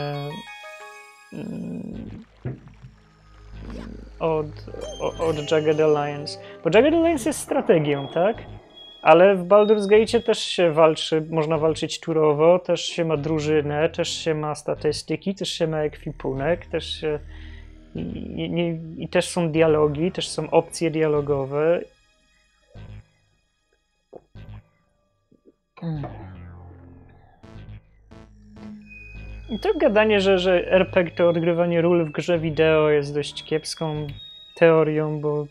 od Jagged Alliance. Bo Jagged Alliance jest strategią, tak? Ale w Baldur's Gate też się walczy, można walczyć turowo, też się ma drużynę, też się ma statystyki, też się ma ekwipunek, też się... I też są dialogi, też są opcje dialogowe. I to gadanie, że RPG to odgrywanie ról w grze wideo jest dość kiepską teorią, bo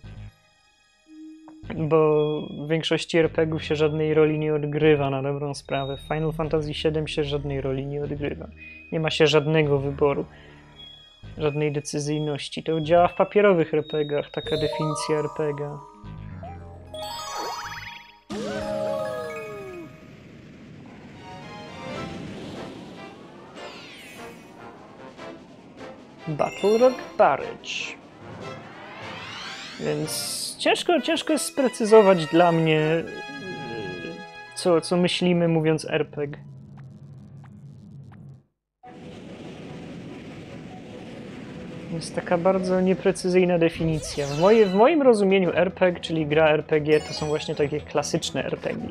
w większości RPG-ów się żadnej roli nie odgrywa na dobrą sprawę. W Final Fantasy VII się żadnej roli nie odgrywa. Nie ma się żadnego wyboru, żadnej decyzyjności. To działa w papierowych RPG-ach, taka definicja RPG. Battle Rock Barrage. Więc ciężko jest sprecyzować dla mnie, co myślimy mówiąc RPG. Jest taka bardzo nieprecyzyjna definicja. W moim rozumieniu RPG, czyli gra RPG, to są właśnie takie klasyczne RPG,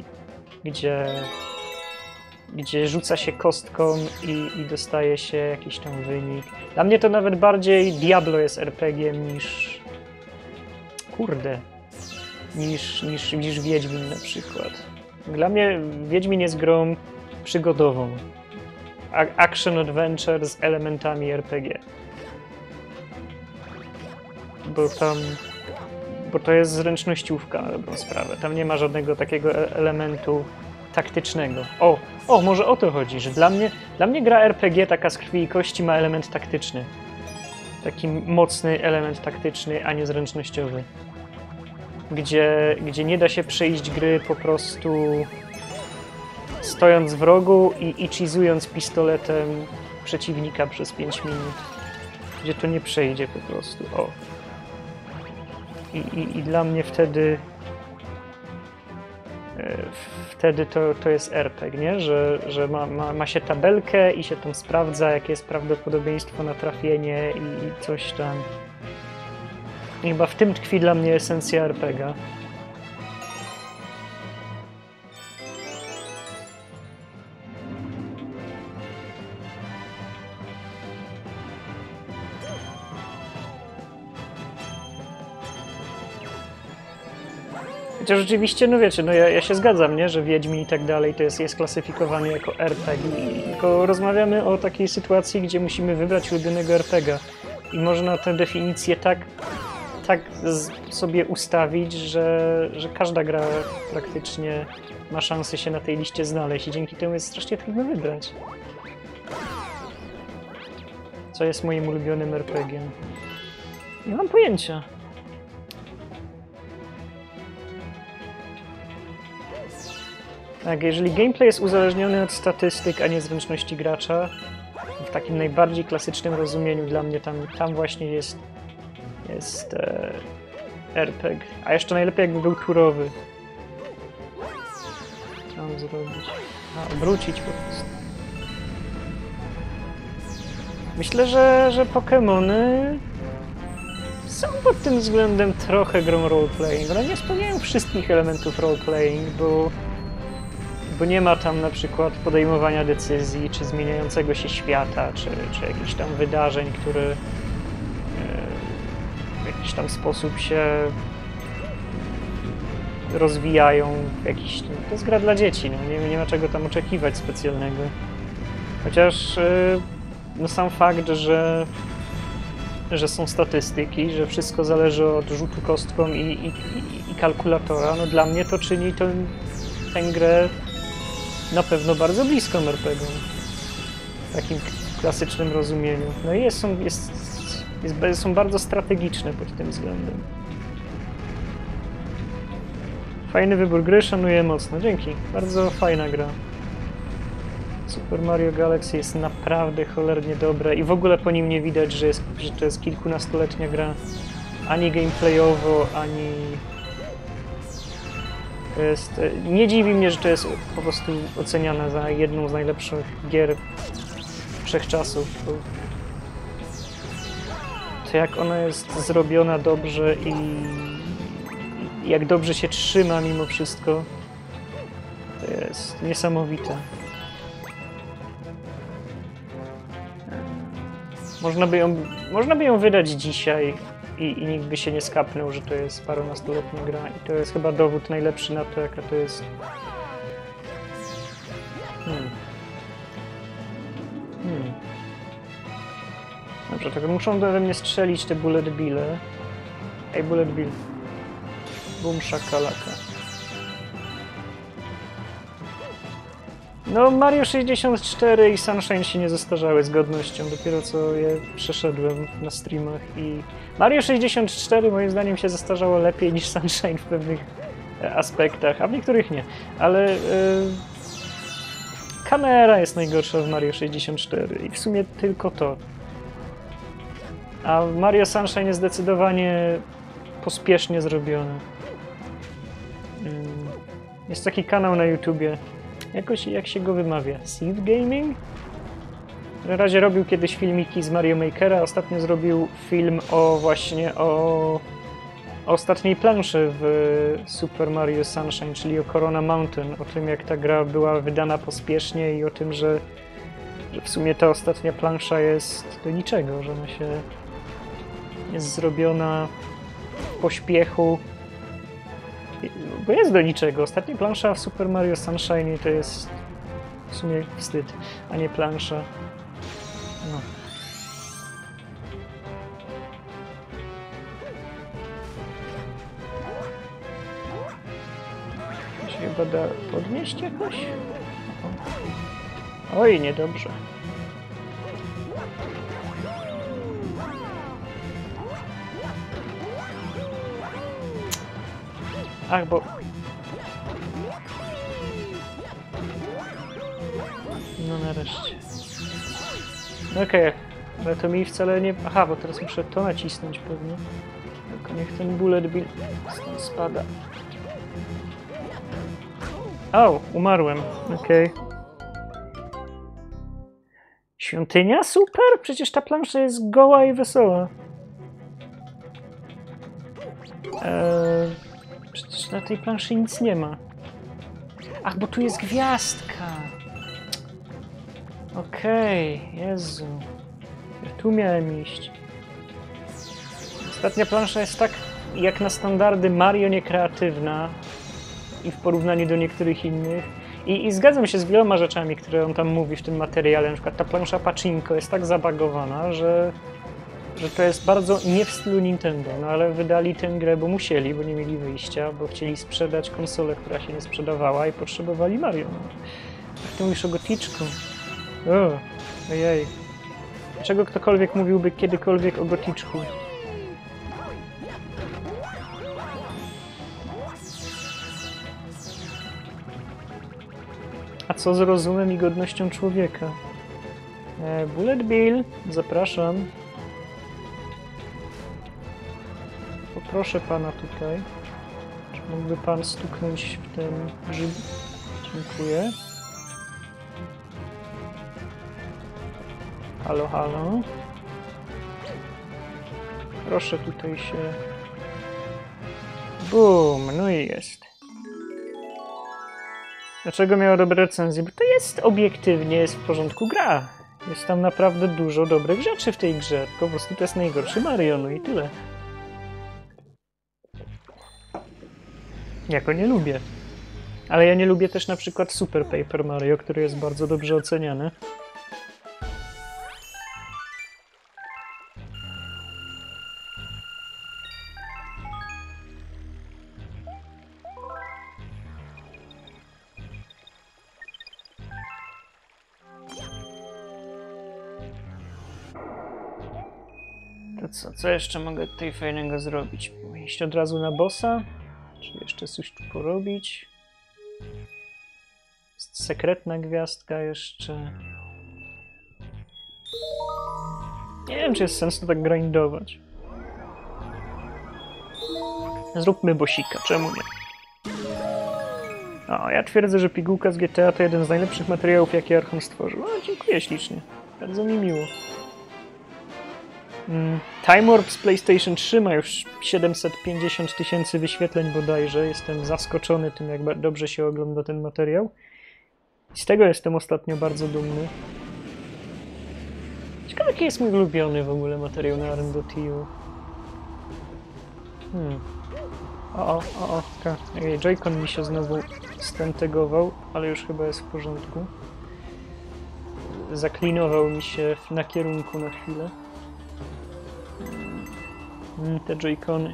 gdzie rzuca się kostką i dostaje się jakiś tam wynik. Dla mnie to nawet bardziej Diablo jest RPG niż... Kurde. Niż Wiedźmin na przykład. Dla mnie Wiedźmin jest grą przygodową. Action Adventure z elementami RPG. Bo to jest zręcznościówka na dobrą sprawę. Tam nie ma żadnego takiego elementu taktycznego. Może o to chodzi, że dla mnie gra RPG taka z krwi i kości ma element taktyczny. Taki mocny element taktyczny, a nie zręcznościowy. Gdzie nie da się przejść gry po prostu stojąc w rogu i cheezując pistoletem przeciwnika przez 5 minut. Gdzie to nie przejdzie po prostu. I dla mnie wtedy to jest RPG, nie? Że ma się tabelkę i się tam sprawdza, jakie jest prawdopodobieństwo na trafienie i coś tam. I chyba w tym tkwi dla mnie esencja RPG. Chociaż rzeczywiście, no wiecie, ja się zgadzam, nie? Że Wiedźmin i tak dalej to jest klasyfikowany jako RPG. Tylko rozmawiamy o takiej sytuacji, gdzie musimy wybrać ulubionego RPG. I można tę definicję tak sobie ustawić, że każda gra praktycznie ma szansę się na tej liście znaleźć i dzięki temu jest strasznie trudno wybrać. Co jest moim ulubionym RPG-iem? Nie mam pojęcia. Tak, jeżeli gameplay jest uzależniony od statystyk, a nie zręczności gracza, w takim najbardziej klasycznym rozumieniu dla mnie tam właśnie jest RPG. A jeszcze najlepiej jakby był turowy. Co mam zrobić? A, obrócić po prostu. Myślę, że Pokemony są pod tym względem trochę grą roleplaying. One nie spełniają wszystkich elementów roleplaying, bo nie ma tam na przykład podejmowania decyzji, czy zmieniającego się świata, czy jakichś tam wydarzeń, które w jakiś tam sposób się rozwijają. To jest gra dla dzieci, no. Nie ma czego tam oczekiwać specjalnego. Chociaż no sam fakt, że są statystyki, że wszystko zależy od rzutu kostką i kalkulatora, no dla mnie to czyni tę grę na pewno bardzo bliską RPG w takim klasycznym rozumieniu. No i są bardzo strategiczne pod tym względem. Fajny wybór gry, szanuję mocno. Dzięki. Bardzo fajna gra. Super Mario Galaxy jest naprawdę cholernie dobre i w ogóle po nim nie widać, że to jest kilkunastoletnia gra. Ani gameplayowo, ani... Nie dziwi mnie, że to jest po prostu oceniane za jedną z najlepszych gier wszechczasów. To jak ona jest zrobiona dobrze i jak dobrze się trzyma mimo wszystko, to jest niesamowite. Można by ją wydać dzisiaj i nikt by się nie skapnął, że to jest parunastoletnia gra. I to jest chyba dowód najlepszy na to, jaka to jest... Dobrze, tylko muszą we mnie strzelić te Bullet Bille. Ej, Bullet Bill. Bum szakalaka. No, Mario 64 i Sunshine się nie zestarzały z godnością, dopiero co je przeszedłem na streamach i... Mario 64 moim zdaniem się zestarzało lepiej niż Sunshine w pewnych aspektach, a w niektórych nie, ale... Kamera jest najgorsza w Mario 64 i w sumie tylko to. A Mario Sunshine jest zdecydowanie pospiesznie zrobione. Jest taki kanał na YouTubie. Jakoś, jak się go wymawia? Seed Gaming? W razie robił kiedyś filmiki z Mario Makera, ostatnio zrobił film o ostatniej planszy w Super Mario Sunshine, czyli o Corona Mountain, o tym jak ta gra była wydana pospiesznie i o tym, że w sumie ta ostatnia plansza jest do niczego, że ona się jest zrobiona w pośpiechu, bo jest do niczego. Ostatnia plansza w Super Mario Sunshine to jest w sumie wstyd, a nie plansza. No. To się chyba da podnieść jakoś? Oj, niedobrze. Ach, bo... No nareszcie. Okej, ale to mi wcale nie... Aha, bo teraz muszę to nacisnąć pewnie. Tylko niech ten Bullet Bill stąd spada. Au, umarłem. Okej. Świątynia? Super! Przecież ta plansza jest goła i wesoła. Przecież na tej planszy nic nie ma. Ach, bo tu jest gwiazdka. Okej, Jezu. Ja tu miałem iść. Ostatnia plansza jest tak, jak na standardy Mario, niekreatywna i w porównaniu do niektórych innych. I zgadzam się z wieloma rzeczami, które on tam mówi w tym materiale. Na przykład ta plansza Pachinko jest tak zabagowana, że to jest bardzo nie w stylu Nintendo, no ale wydali tę grę, bo musieli, bo nie mieli wyjścia, bo chcieli sprzedać konsolę, która się nie sprzedawała i potrzebowali Mario. Jak ty mówisz o Goticzku? Ojej. Dlaczego ktokolwiek mówiłby kiedykolwiek o Goticzku? A co z rozumem i godnością człowieka? Bullet Bill, zapraszam. Poproszę pana tutaj. Czy mógłby pan stuknąć w ten grzyb? Dziękuję. Halo, halo. Proszę tutaj się... Bum, no i jest. Dlaczego miała dobre recenzje? Bo to jest obiektywnie, jest w porządku gra. Jest tam naprawdę dużo dobrych rzeczy w tej grze. Po prostu to jest najgorszy Mario, no i tyle. Ja go nie lubię. Ale ja nie lubię też na przykład Super Paper Mario, który jest bardzo dobrze oceniany. To co jeszcze mogę tutaj fajnego zrobić? Iść od razu na bossa? Czy jeszcze coś tu porobić? Jest sekretna gwiazdka jeszcze. Nie wiem, czy jest sens to tak grindować. Zróbmy bossika, czemu nie? O, ja twierdzę, że pigułka z GTA to jeden z najlepszych materiałów, jakie Archon stworzył. O, dziękuję ślicznie. Bardzo mi miło. Time Warp z PlayStation 3 ma już 750 000 wyświetleń bodajże. Jestem zaskoczony tym, jak dobrze się ogląda ten materiał. I z tego jestem ostatnio bardzo dumny. Ciekawe, jaki jest mój ulubiony w ogóle materiał na Arn.tu. Joy-Con mi się znowu stentegował, ale już chyba jest w porządku. Zaklinował mi się na kierunku na chwilę. Te Joy-Cony.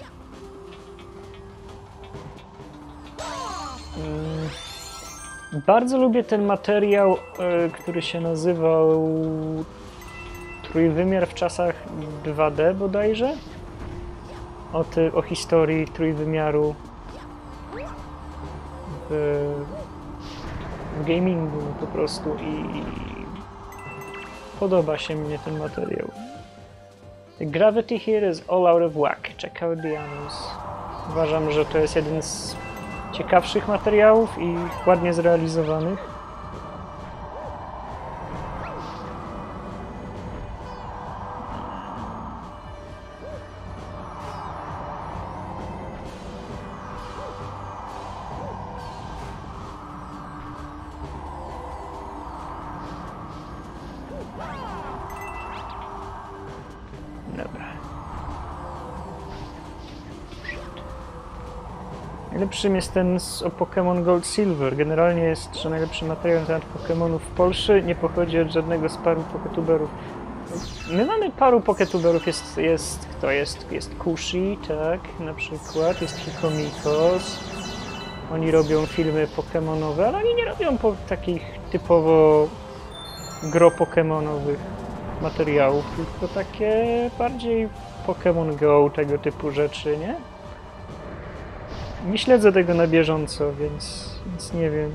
Bardzo lubię ten materiał, który się nazywał Trójwymiar w czasach 2D bodajże. O historii trójwymiaru w gamingu po prostu i podoba się mnie ten materiał. The gravity here is all out of whack. Check out the annals. Uważam, że to jest jeden z ciekawszych materiałów i ładnie zrealizowanych. Najlepszym jest ten o Pokémon Gold Silver. Generalnie jest, że najlepszy materiał na temat Pokémonów w Polsce nie pochodzi od żadnego z paru poketuberów. My mamy paru poketuberów, jest Kushi, tak, na przykład, jest Hikomikos. Oni robią filmy pokemonowe, ale oni nie robią takich typowo gro-pokemonowych materiałów, tylko takie bardziej Pokémon Go, tego typu rzeczy, nie? Nie śledzę tego na bieżąco, więc nie wiem.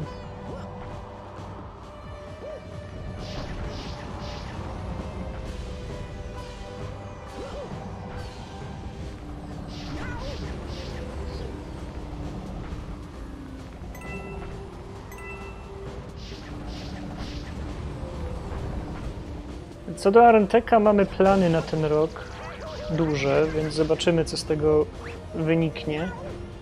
Co do Arnteka, mamy plany na ten rok duże, więc zobaczymy, co z tego wyniknie.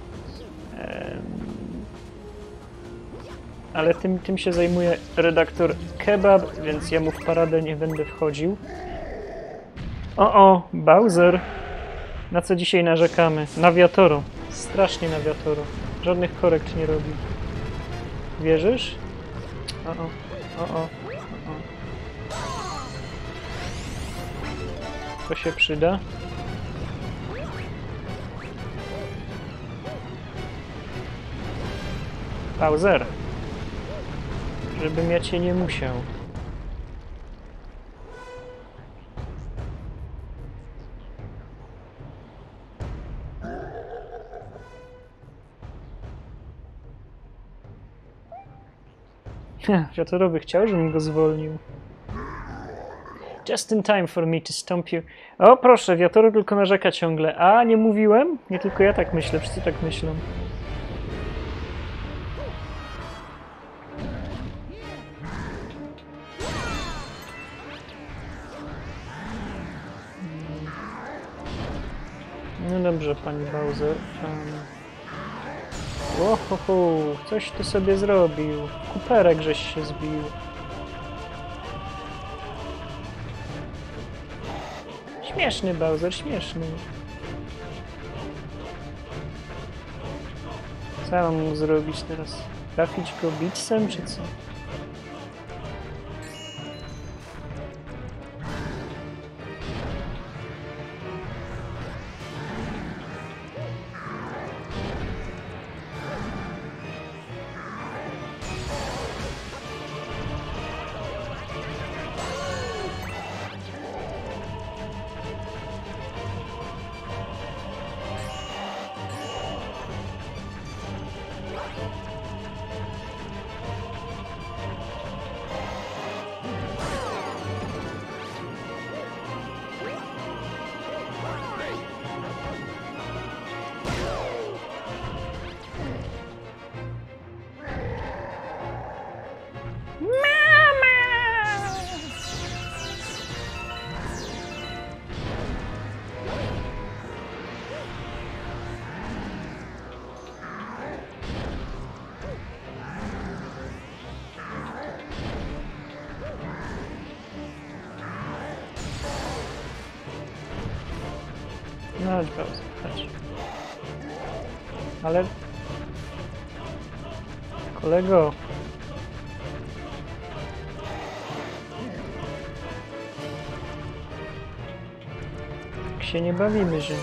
Ale tym się zajmuje redaktor Kebab, więc ja mu w paradę nie będę wchodził. O, Bowser! Na co dzisiaj narzekamy? Naviatoro. Strasznie Naviatoro. Żadnych korekt nie robi. Wierzysz? O. To się przyda. Bowser. Żebym ja cię nie musiał. Wiatorowy chciał, żebym go zwolnił. Just in time for me to stomp you. O, proszę, Wiatoro tylko narzeka ciągle. A, nie mówiłem? Nie tylko ja tak myślę, wszyscy tak myślą. No dobrze, pani Bowser. Ohoho, coś ty sobie zrobił. Kuperek żeś się zbił. Śmieszny Bowser, śmieszny. Co ja mam mu zrobić teraz? Trafić go bitsem, czy co? No chodź, Bowser, chodź. Ale... Kolego... Tak się nie bawimy, że...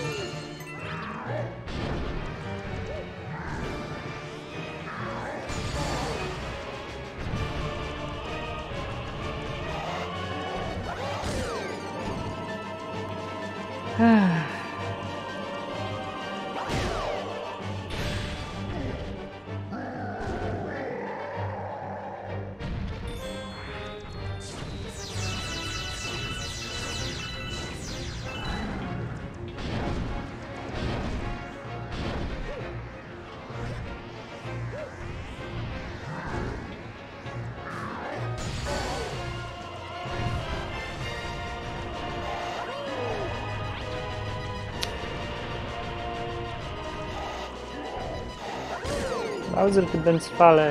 Bowser, ty bęcwale.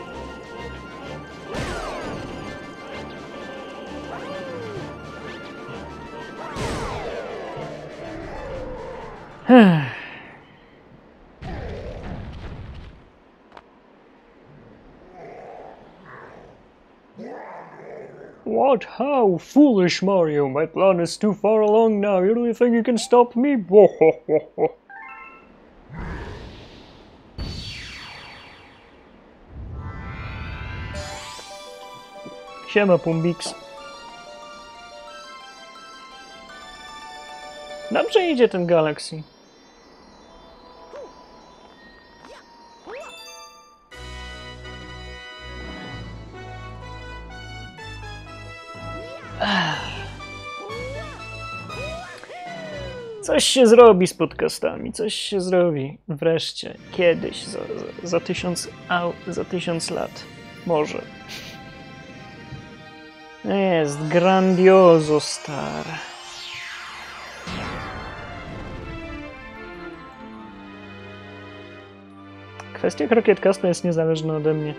What? How? Foolish Mario, my plan is too far along now. You really think you can stop me? Siema, Pumbix. Dobrze idzie ten Galaxy. Coś się zrobi z podcastami, coś się zrobi. Wreszcie, kiedyś, za 1000 lat. Może. Jest grandiozo, star. Kwestia Crocketcasta jest niezależna ode mnie.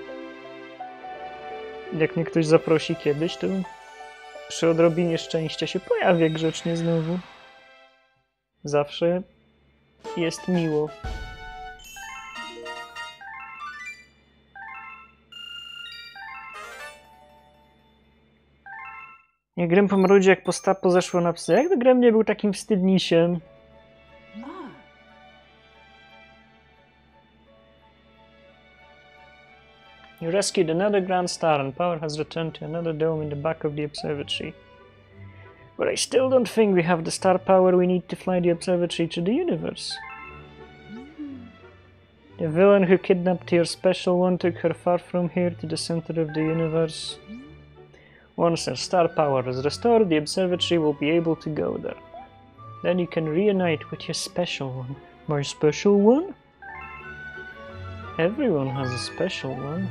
Jak mnie ktoś zaprosi kiedyś, to przy odrobinie szczęścia się pojawię grzecznie znowu. Zawsze jest miło. Nie grę po mrodzie jak postapo zeszło na psy. Jak to grem nie był takim wstydnisiem? You rescued another grand star and power has returned to another dome in the back of the observatory. But I still don't think we have the star power we need to fly the observatory to the universe. The villain who kidnapped your special one took her far from here to the center of the universe. Once her star power is restored, the observatory will be able to go there. Then you can reunite with your special one. My special one? Everyone has a special one.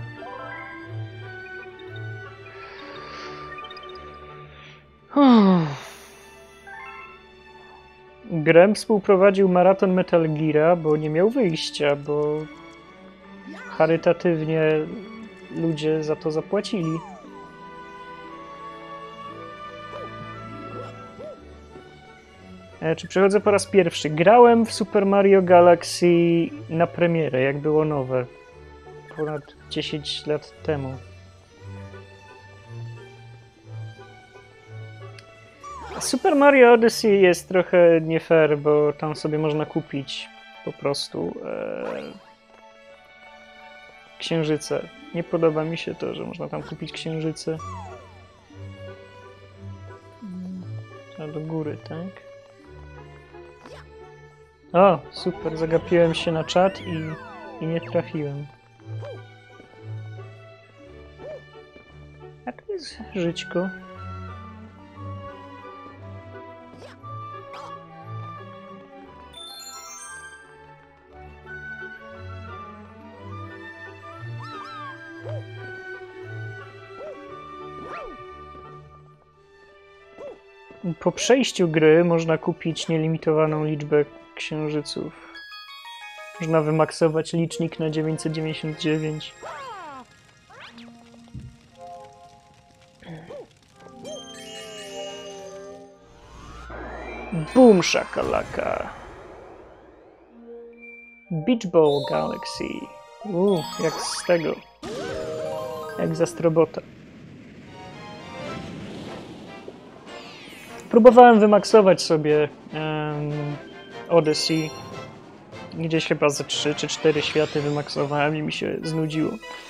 Grem współprowadził maraton Metal Geara, bo nie miał wyjścia, bo charytatywnie ludzie za to zapłacili. Czy przechodzę po raz pierwszy? Grałem w Super Mario Galaxy na premierę, jak było nowe. Ponad 10 lat temu. Super Mario Odyssey jest trochę nie fair, bo tam sobie można kupić po prostu księżyce. Nie podoba mi się to, że można tam kupić księżyce. A do góry, tak? O, super, zagapiłem się na czat i nie trafiłem. A to jest żyćko. Po przejściu gry można kupić nielimitowaną liczbę księżyców. Można wymaksować licznik na 999. Boom shakalaka. Beach Ball Galaxy. Jak z tego. Jak z Astrobota. Próbowałem wymaksować sobie Odyssey. Gdzieś chyba ze 3 czy 4 światy wymaksowałem i mi się znudziło.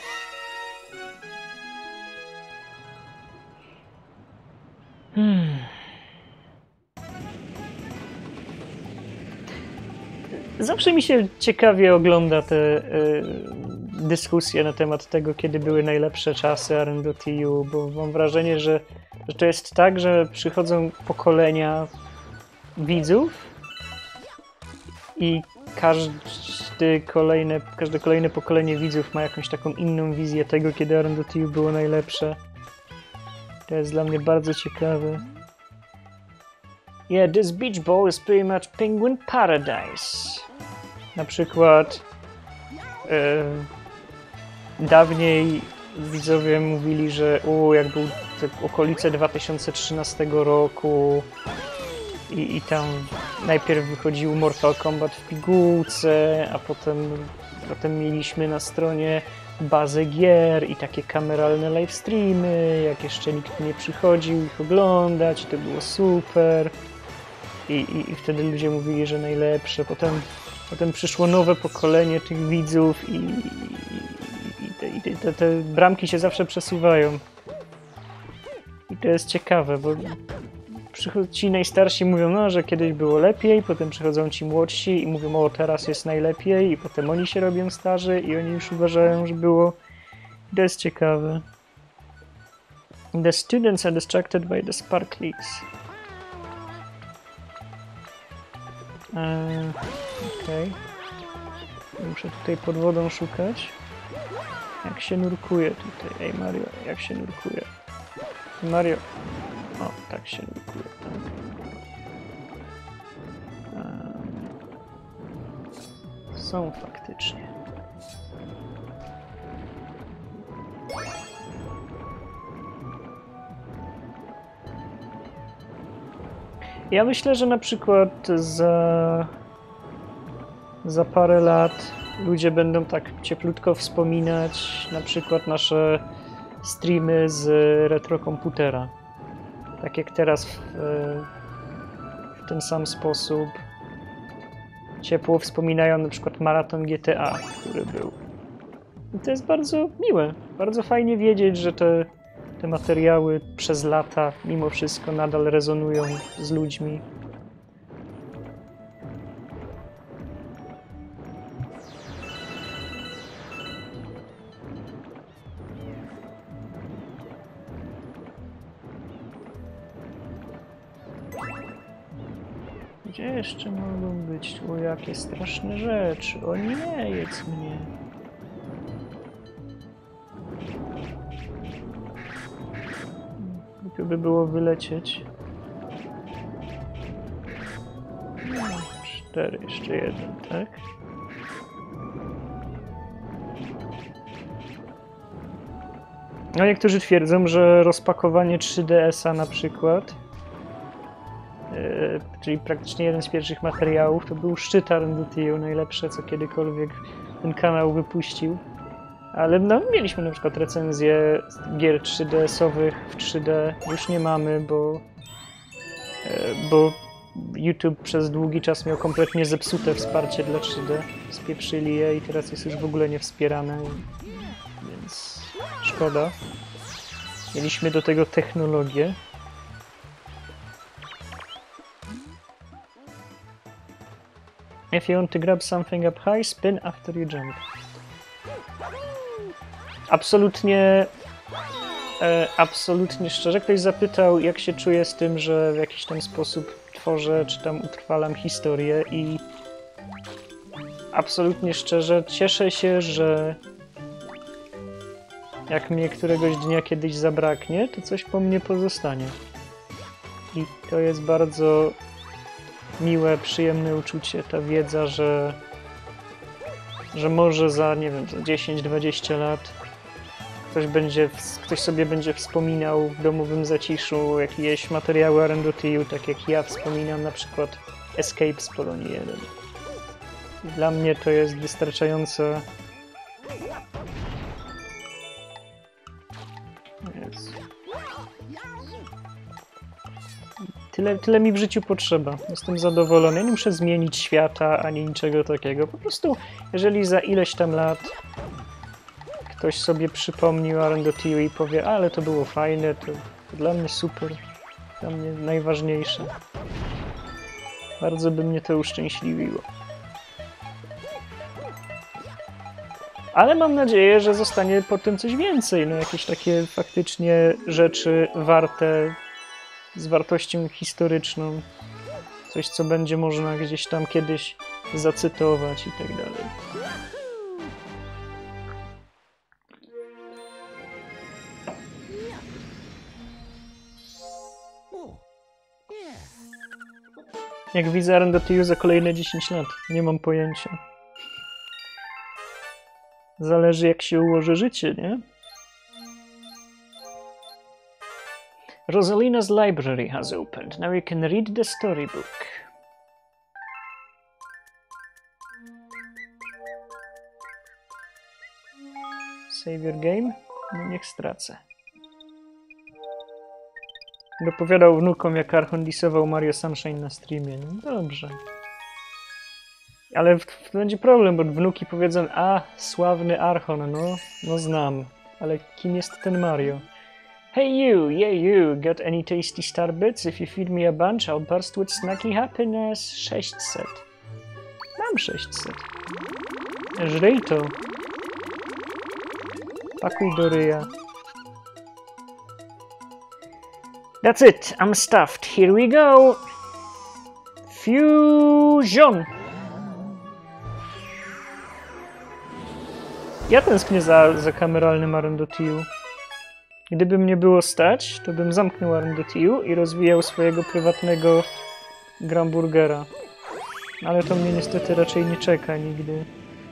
Zawsze mi się ciekawie ogląda te dyskusje na temat tego, kiedy były najlepsze czasy R&DTU, bo mam wrażenie, że to jest tak, że przychodzą pokolenia widzów i każde kolejne pokolenie widzów ma jakąś taką inną wizję tego, kiedy R&DTU było najlepsze. To jest dla mnie bardzo ciekawe. Yeah, this beach ball is pretty much penguin paradise. Na przykład dawniej widzowie mówili, że jak był okolice 2013 roku i tam najpierw wychodził Mortal Kombat w pigułce, a potem mieliśmy na stronie bazę gier i takie kameralne livestreamy, jak jeszcze nikt nie przychodził ich oglądać, to było super i wtedy ludzie mówili, że najlepsze. Potem przyszło nowe pokolenie tych widzów i te bramki się zawsze przesuwają. I to jest ciekawe, bo ci najstarsi mówią, no, że kiedyś było lepiej, potem przychodzą ci młodsi i mówią, o, teraz jest najlepiej, i potem oni się robią starzy i oni już uważają, że było. I to jest ciekawe. The students are distracted by the sparklies. Okej. Muszę tutaj pod wodą szukać. Jak się nurkuje tutaj? Ej, Mario, jak się nurkuje? Mario. O, tak się nurkuje, tak. Są faktycznie. Ja myślę, że na przykład za parę lat ludzie będą tak cieplutko wspominać na przykład nasze streamy z retrokomputera. Tak jak teraz w ten sam sposób ciepło wspominają na przykład maraton GTA, który był. I to jest bardzo miłe. Bardzo fajnie wiedzieć, że te materiały przez lata mimo wszystko nadal rezonują z ludźmi. Gdzie jeszcze mogą być? O, jakie straszne rzeczy. O nie, jedz mnie. Głupio by było wylecieć. 4, jeszcze jeden, tak? No niektórzy twierdzą, że rozpakowanie 3DS-a na przykład, czyli praktycznie jeden z pierwszych materiałów, to był szczyt R&D, najlepsze co kiedykolwiek ten kanał wypuścił. Ale no, mieliśmy na przykład recenzje gier 3DS-owych w 3D, już nie mamy, bo YouTube przez długi czas miał kompletnie zepsute wsparcie dla 3D. Spieprzyli je i teraz jest już w ogóle niewspierane, więc szkoda. Mieliśmy do tego technologię. If you want to grab something up high, spin after you jump. Absolutnie szczerze, ktoś zapytał, jak się czuję z tym, że w jakiś tam sposób tworzę, czy tam utrwalam historię i absolutnie szczerze cieszę się, że jak mnie któregoś dnia kiedyś zabraknie, to coś po mnie pozostanie. I to jest bardzo miłe, przyjemne uczucie, ta wiedza, że może za, nie wiem, za 10-20 lat ktoś sobie będzie wspominał w domowym zaciszu jakieś materiały R&D, tak jak ja wspominam na przykład Escape z Polonii 1. I dla mnie to jest wystarczające. Jezu. Tyle mi w życiu potrzeba. Jestem zadowolony. Ja nie muszę zmienić świata ani niczego takiego. Po prostu, jeżeli za ileś tam lat ktoś sobie przypomni o R&D i powie, ale to było fajne, to dla mnie super, dla mnie najważniejsze. Bardzo by mnie to uszczęśliwiło. Ale mam nadzieję, że zostanie po tym coś więcej, no jakieś takie faktycznie rzeczy warte, z wartością historyczną, coś co będzie można gdzieś tam kiedyś zacytować i tak dalej. Jak widzę R&D za kolejne 10 lat, nie mam pojęcia. Zależy jak się ułoży życie, nie? Rosalina's library has opened. Now you can read the storybook. Save your game? No niech stracę. Dopowiadał wnukom, jak Archon disował Mario Sunshine na streamie. No dobrze. Ale to będzie problem, bo wnuki powiedzą, a, sławny Archon, no znam. Ale kim jest ten Mario? Hey you, yeah you, got any tasty star bits? If you feed me a bunch, I'll burst with snacky happiness. 600. Mam 600. Żryj to. Pakuj do ryja. That's it, I'm stuffed. Here we go! Fusion! Ja tęsknię za kameralnym R&D. Gdyby mnie było stać, to bym zamknął R&D i rozwijał swojego prywatnego Gramburgera. Ale to mnie niestety raczej nie czeka nigdy.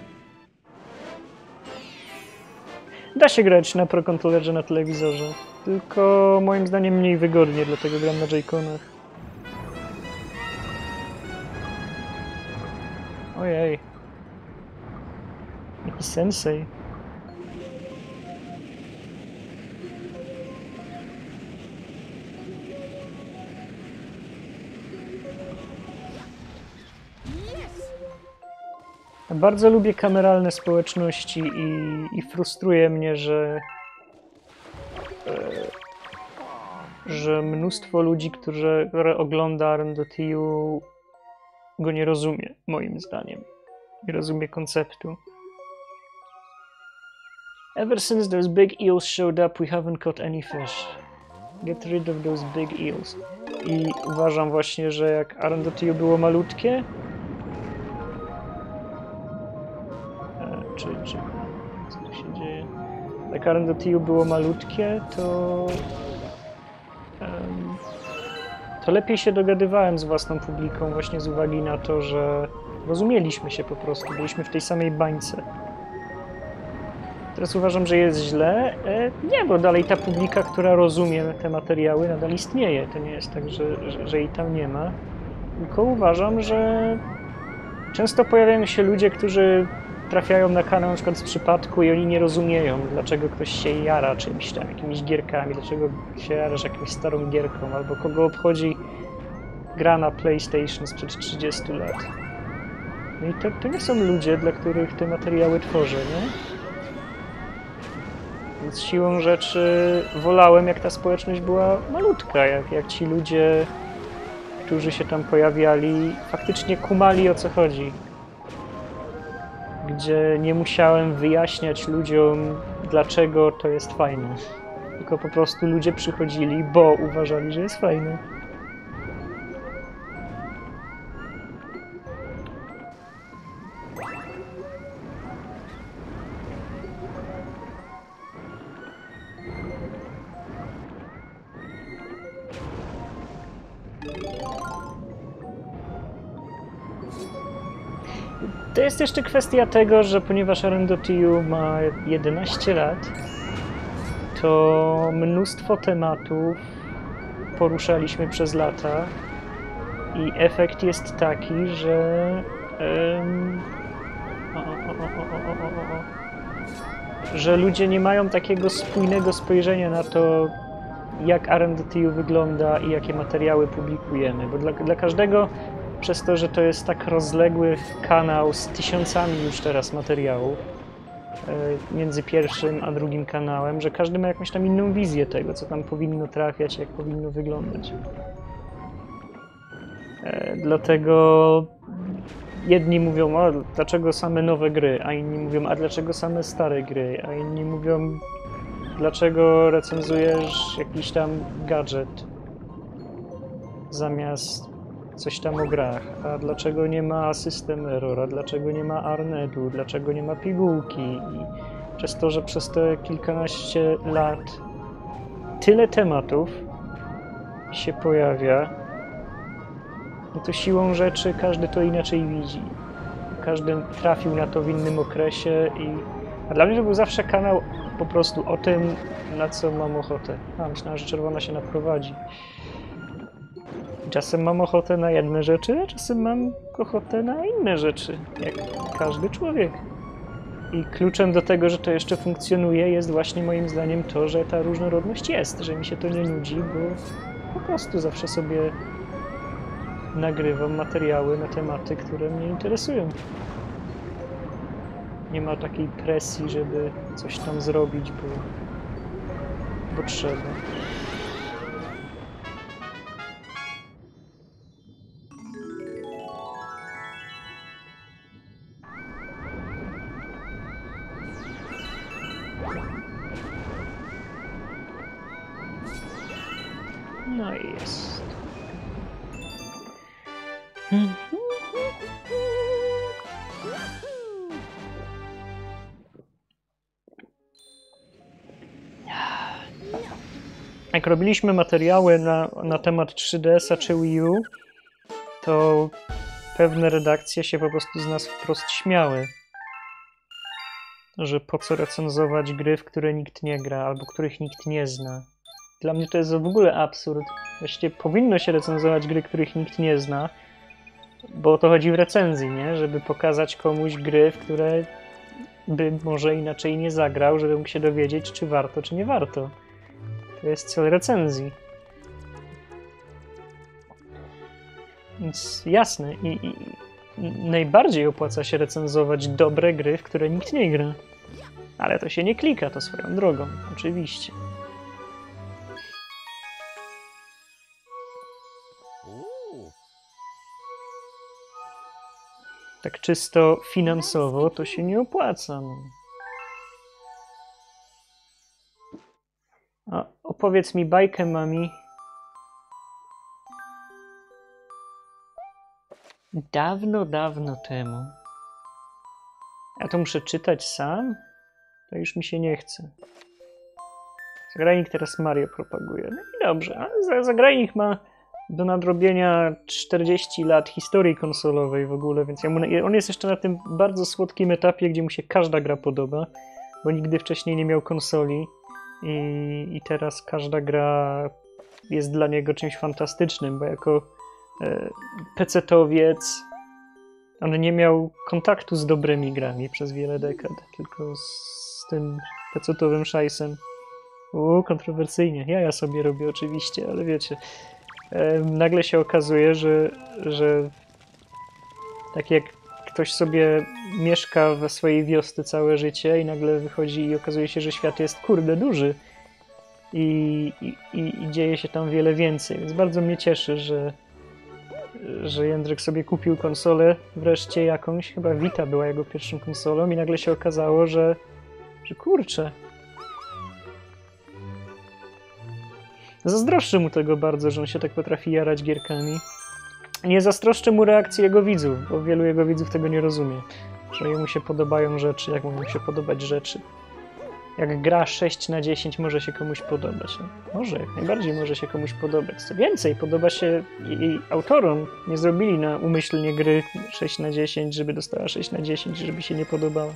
Da się grać na Pro Controllerze na telewizorze, tylko moim zdaniem mniej wygodnie, dlatego gram na Joy-Conach. Ojej. Jaki sensei. Bardzo lubię kameralne społeczności i frustruje mnie, że mnóstwo ludzi, które ogląda R&D go nie rozumie, moim zdaniem. Nie rozumie konceptu. Ever since those big eels showed up, we haven't caught any fish. Get rid of those big eels. i uważam właśnie, że jak Arundhatiu było malutkie, co tu się dzieje? Jak Arundhatiu było malutkie, to lepiej się dogadywałem z własną publiką właśnie z uwagi na to, że rozumieliśmy się po prostu, byliśmy w tej samej bańce. Teraz uważam, że jest źle. Nie, bo dalej ta publika, która rozumie te materiały, nadal istnieje. To nie jest tak, że jej tam nie ma. Tylko uważam, że często pojawiają się ludzie, którzy trafiają na kanał na przykład z przypadku i oni nie rozumieją, dlaczego ktoś się jara czymś tam, jakimiś gierkami, dlaczego się jarasz jakąś starą gierką, albo kogo obchodzi gra na PlayStation sprzed 30 lat. No i to nie są ludzie, dla których te materiały tworzę, nie? Więc siłą rzeczy wolałem, jak ta społeczność była malutka, jak ci ludzie, którzy się tam pojawiali, faktycznie kumali, o co chodzi. Gdzie nie musiałem wyjaśniać ludziom, dlaczego to jest fajne. Tylko po prostu ludzie przychodzili, bo uważali, że jest fajne. To jest jeszcze kwestia tego, że ponieważ Arundhatiu ma 11 lat, to mnóstwo tematów poruszaliśmy przez lata i efekt jest taki, że ludzie nie mają takiego spójnego spojrzenia na to, jak Arundhatiu wygląda i jakie materiały publikujemy, bo dla każdego, przez to, że to jest tak rozległy kanał z tysiącami już teraz materiałów między pierwszym a drugim kanałem, że każdy ma jakąś tam inną wizję tego, co tam powinno trafiać, jak powinno wyglądać. Dlatego jedni mówią, o, dlaczego same nowe gry, a inni mówią, a dlaczego same stare gry, a inni mówią, dlaczego recenzujesz jakiś tam gadżet zamiast coś tam o grach, a dlaczego nie ma system error, a dlaczego nie ma Arnedu, dlaczego nie ma pigułki i przez to, że przez te kilkanaście lat tyle tematów się pojawia, no to siłą rzeczy każdy to inaczej widzi. Każdy trafił na to w innym okresie a dla mnie to był zawsze kanał po prostu o tym, na co mam ochotę. Myślałem, że czerwona się naprowadzi. Czasem mam ochotę na jedne rzeczy, a czasem mam ochotę na inne rzeczy, jak każdy człowiek. I kluczem do tego, że to jeszcze funkcjonuje, jest właśnie moim zdaniem to, że ta różnorodność jest, że mi się to nie nudzi, bo po prostu zawsze sobie nagrywam materiały na tematy, które mnie interesują. Nie ma takiej presji, żeby coś tam zrobić, bo trzeba. No i jest. Jak robiliśmy materiały na temat 3DS-a czy Wii U, to pewne redakcje się po prostu z nas wprost śmiały. Że po co recenzować gry, w które nikt nie gra, albo których nikt nie zna. Dla mnie to jest w ogóle absurd. Właściwie powinno się recenzować gry, których nikt nie zna, bo o to chodzi w recenzji, nie? Żeby pokazać komuś gry, w które by może inaczej nie zagrał, żeby mógł się dowiedzieć, czy warto, czy nie warto. To jest cel recenzji. Więc jasne, i najbardziej opłaca się recenzować dobre gry, w które nikt nie gra. Ale to się nie klika, to swoją drogą, oczywiście. Tak czysto finansowo to się nie opłaca. No. A opowiedz mi bajkę, mami, Dawno, dawno temu. Ja to muszę czytać sam? To już mi się nie chce. Zagrajnik teraz Mario propaguje. No i dobrze, ale zagrajnik ma do nadrobienia 40 lat historii konsolowej w ogóle, więc on jest jeszcze na tym bardzo słodkim etapie, gdzie mu się każda gra podoba, bo nigdy wcześniej nie miał konsoli i teraz każda gra jest dla niego czymś fantastycznym, bo jako pecetowiec on nie miał kontaktu z dobrymi grami przez wiele dekad, tylko z tym pecetowym szajsem. Kontrowersyjnie. Ja sobie robię oczywiście, ale wiecie, nagle się okazuje, że tak jak ktoś sobie mieszka we swojej wiosce całe życie i nagle wychodzi i okazuje się, że świat jest kurde duży i dzieje się tam wiele więcej, więc bardzo mnie cieszy, że Jędrek sobie kupił konsolę wreszcie jakąś, chyba Vita była jego pierwszą konsolą i nagle się okazało, że kurczę, zazdroszczę mu tego bardzo, że on się tak potrafi jarać gierkami. Nie zazdroszczę mu reakcji jego widzów, bo wielu jego widzów tego nie rozumie. Że jemu się podobają rzeczy, jak mogą się podobać rzeczy. Jak gra 6/10 może się komuś podobać. No, może, jak najbardziej może się komuś podobać. Co więcej, podoba się jej autorom. Nie zrobili na umyślnie gry 6/10, żeby dostała 6/10, żeby się nie podobała.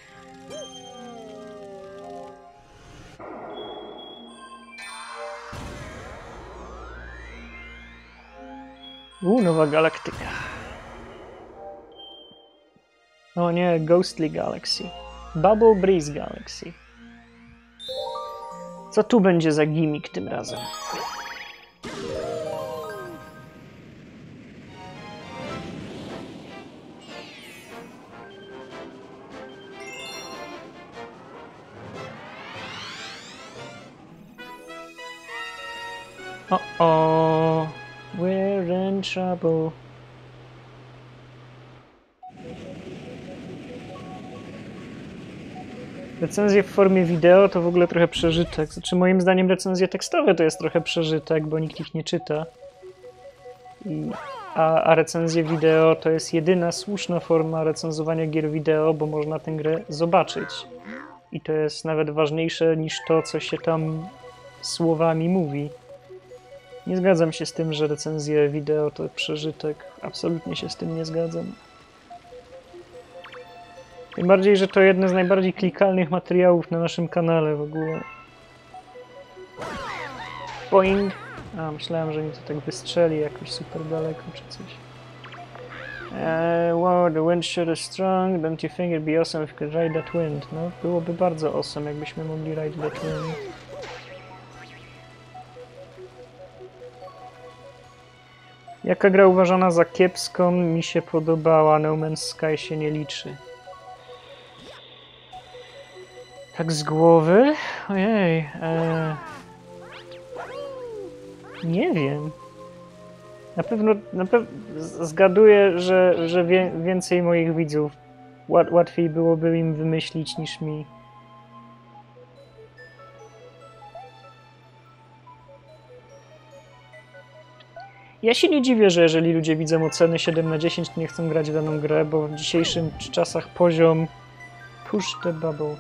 Nowa galaktyka. O nie, Ghostly Galaxy. Bubble Breeze Galaxy. Co tu będzie za gimmick tym razem? O, we're in trouble. Recenzje w formie wideo to w ogóle trochę przeżytek. Znaczy moim zdaniem recenzje tekstowe to jest trochę przeżytek, bo nikt ich nie czyta. A recenzje wideo to jest jedyna słuszna forma recenzowania gier wideo, bo można tę grę zobaczyć. I to jest nawet ważniejsze niż to, co się tam słowami mówi. Nie zgadzam się z tym, że recenzje wideo to przeżytek. Absolutnie się z tym nie zgadzam. Tym bardziej, że to jedno z najbardziej klikalnych materiałów na naszym kanale w ogóle. Boing! A, myślałem, że mi to tak wystrzeli jakoś super daleko czy coś. Wow, the wind sure is strong. Don't you think it'd be awesome if we could ride that wind? No, byłoby bardzo awesome, jakbyśmy mogli ride that wind. Jaka gra uważana za kiepską mi się podobała? No Man's Sky się nie liczy. Tak z głowy? Ojej. Nie wiem. Na pewno zgaduję, że więcej moich widzów łatwiej byłoby im wymyślić niż mi. Ja się nie dziwię, że jeżeli ludzie widzą oceny 7/10, to nie chcą grać w daną grę, bo w dzisiejszych czasach poziom... Push the bubble.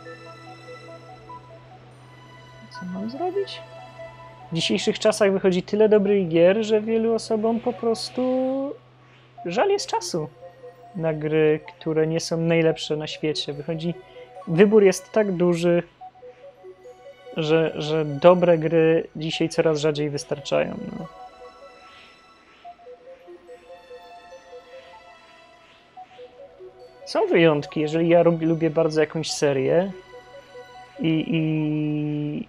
Co mam zrobić? W dzisiejszych czasach wychodzi tyle dobrych gier, że wielu osobom po prostu żal jest czasu na gry, które nie są najlepsze na świecie. Wybór jest tak duży, że dobre gry dzisiaj coraz rzadziej wystarczają. No. Są wyjątki, jeżeli ja lubię bardzo jakąś serię i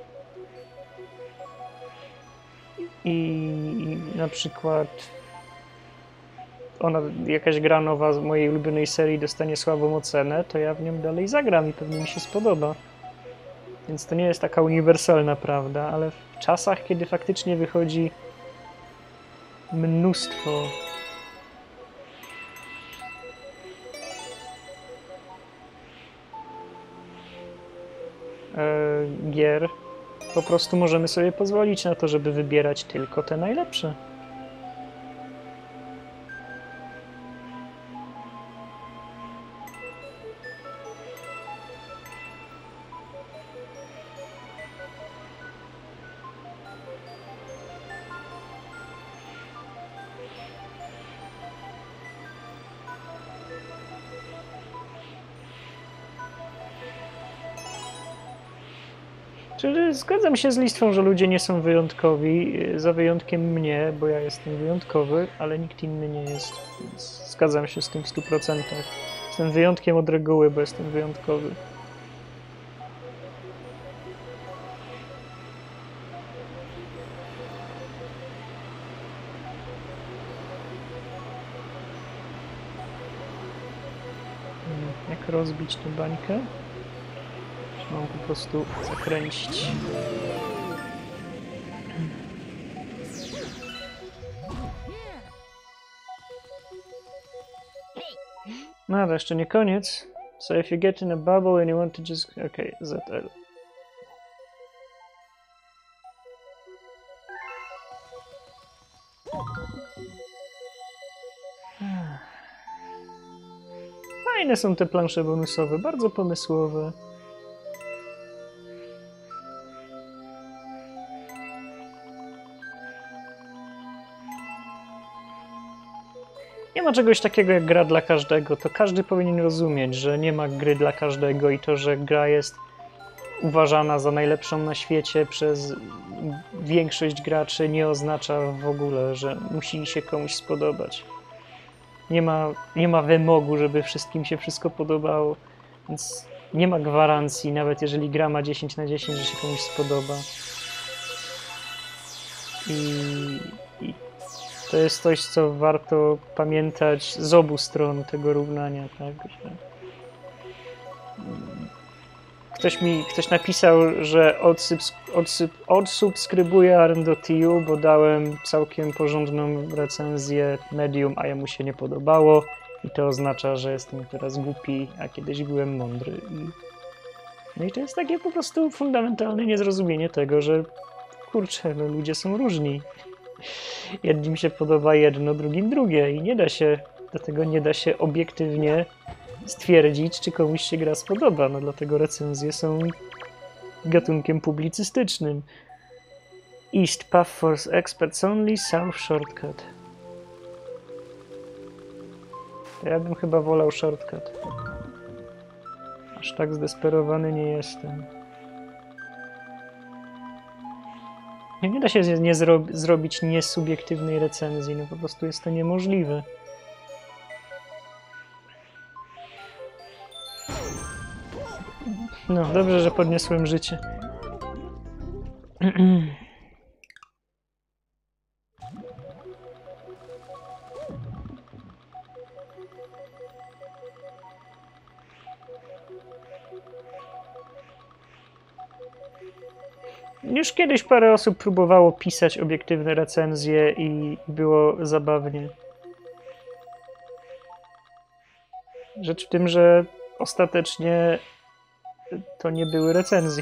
na przykład jakaś gra nowa z mojej ulubionej serii dostanie słabą ocenę, to ja w nią dalej zagram i pewnie mi się spodoba. Więc to nie jest taka uniwersalna prawda, ale w czasach, kiedy faktycznie wychodzi mnóstwo gier, po prostu możemy sobie pozwolić na to, żeby wybierać tylko te najlepsze. Znaczy, zgadzam się z listwą, że ludzie nie są wyjątkowi, za wyjątkiem mnie, bo ja jestem wyjątkowy, ale nikt inny nie jest, więc zgadzam się z tym w 100%. Jestem wyjątkiem od reguły, bo jestem wyjątkowy. Jak rozbić tę bańkę? Czy mam po prostu zakręcić? No, to jeszcze nie koniec. So if you get in a bubble and you want to just... Okay, ZL. Fajne są te plansze bonusowe, bardzo pomysłowe. Nie ma czegoś takiego jak gra dla każdego. To każdy powinien rozumieć, że nie ma gry dla każdego i to, że gra jest uważana za najlepszą na świecie przez większość graczy, nie oznacza w ogóle, że musi się komuś spodobać. Nie ma wymogu, żeby wszystkim się wszystko podobało, więc nie ma gwarancji, nawet jeżeli gra ma 10 na 10, że się komuś spodoba. I to jest coś, co warto pamiętać z obu stron tego równania, tak? Ktoś napisał, że odsubskrybuje ARM.tu, bo dałem całkiem porządną recenzję Medium, a jemu się nie podobało i to oznacza, że jestem teraz głupi, a kiedyś byłem mądry. No i to jest takie po prostu fundamentalne niezrozumienie tego, że kurczę, no ludzie są różni. Jednym się podoba jedno, drugim drugie i dlatego nie da się obiektywnie stwierdzić, czy komuś się gra spodoba. No dlatego recenzje są gatunkiem publicystycznym. East Path for Experts Only, South Shortcut. To ja bym chyba wolał shortcut. Aż tak zdesperowany nie jestem. Nie da się zrobić niesubiektywnej recenzji, no po prostu jest to niemożliwe. No, dobrze, że podniosłem życie. Już kiedyś parę osób próbowało pisać obiektywne recenzje i było zabawnie. Rzecz w tym, że ostatecznie to nie były recenzje.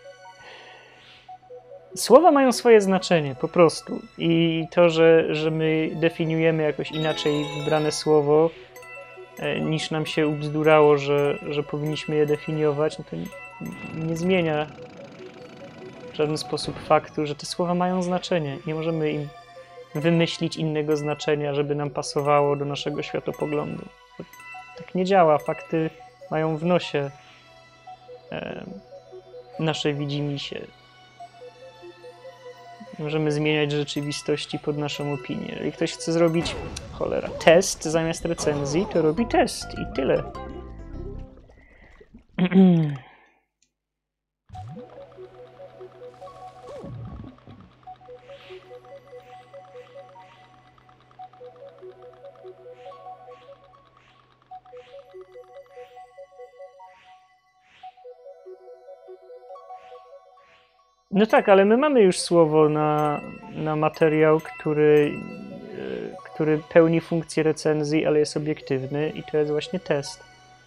Słowa mają swoje znaczenie, po prostu. I to, że my definiujemy jakoś inaczej wybrane słowo, niż nam się ubzdurało, że powinniśmy je definiować, no to nie zmienia w żaden sposób faktu, że te słowa mają znaczenie. Nie możemy im wymyślić innego znaczenia, żeby nam pasowało do naszego światopoglądu. Tak nie działa. Fakty mają w nosie nasze widzimisię. Możemy zmieniać rzeczywistości pod naszą opinię. Jeżeli ktoś chce zrobić, cholera, test zamiast recenzji, to robi test i tyle. No tak, ale my mamy już słowo na materiał, który pełni funkcję recenzji, ale jest obiektywny i to jest właśnie test.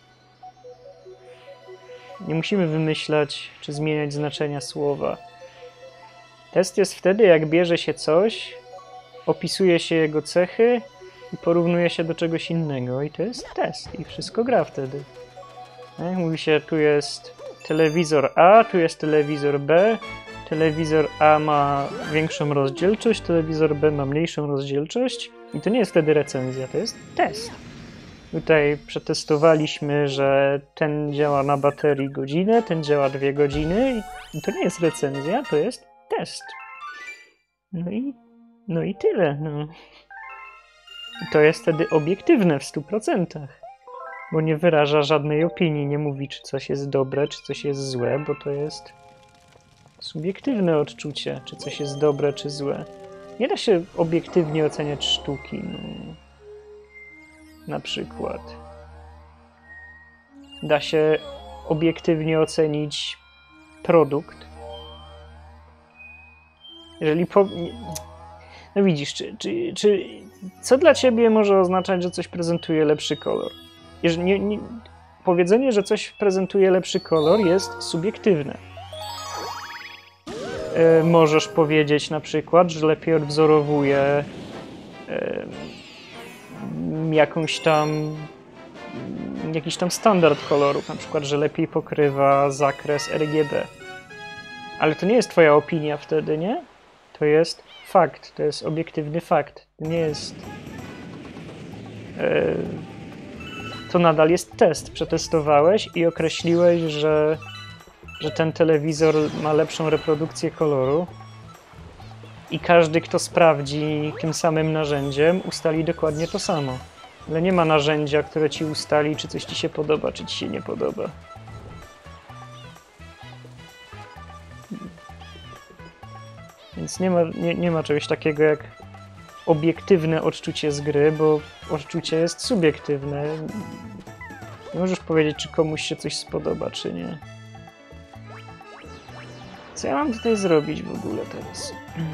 Nie musimy wymyślać czy zmieniać znaczenia słowa. Test jest wtedy, jak bierze się coś, opisuje się jego cechy i porównuje się do czegoś innego i to jest test i wszystko gra wtedy. Mówi się, tu jest telewizor A, tu jest telewizor B. Telewizor A ma większą rozdzielczość, telewizor B ma mniejszą rozdzielczość i to nie jest wtedy recenzja, to jest test. Tutaj przetestowaliśmy, że ten działa na baterii godzinę, ten działa 2 godziny To nie jest recenzja, to jest test. No i tyle, no. To jest wtedy obiektywne w 100%. Bo nie wyraża żadnej opinii, nie mówi, czy coś jest dobre, czy coś jest złe, bo to jest subiektywne odczucie, czy coś jest dobre, czy złe. Nie da się obiektywnie oceniać sztuki, no. Na przykład. Da się obiektywnie ocenić produkt. Jeżeli no widzisz, co dla ciebie może oznaczać, że coś prezentuje lepszy kolor? Powiedzenie, że coś prezentuje lepszy kolor jest subiektywne. Możesz powiedzieć na przykład, że lepiej odwzorowuje jakiś tam standard kolorów, na przykład, że lepiej pokrywa zakres RGB. Ale to nie jest twoja opinia wtedy, nie? To jest fakt, to jest obiektywny fakt. To nie jest... To nadal jest test. Przetestowałeś i określiłeś, że ten telewizor ma lepszą reprodukcję koloru i każdy, kto sprawdzi tym samym narzędziem, ustali dokładnie to samo. Ale nie ma narzędzia, które ci ustali, czy coś ci się podoba, czy ci się nie podoba. Więc nie ma czegoś takiego jak obiektywne odczucie z gry, bo odczucie jest subiektywne. Nie możesz powiedzieć, czy komuś się coś spodoba, czy nie. Co ja mam tutaj zrobić w ogóle teraz?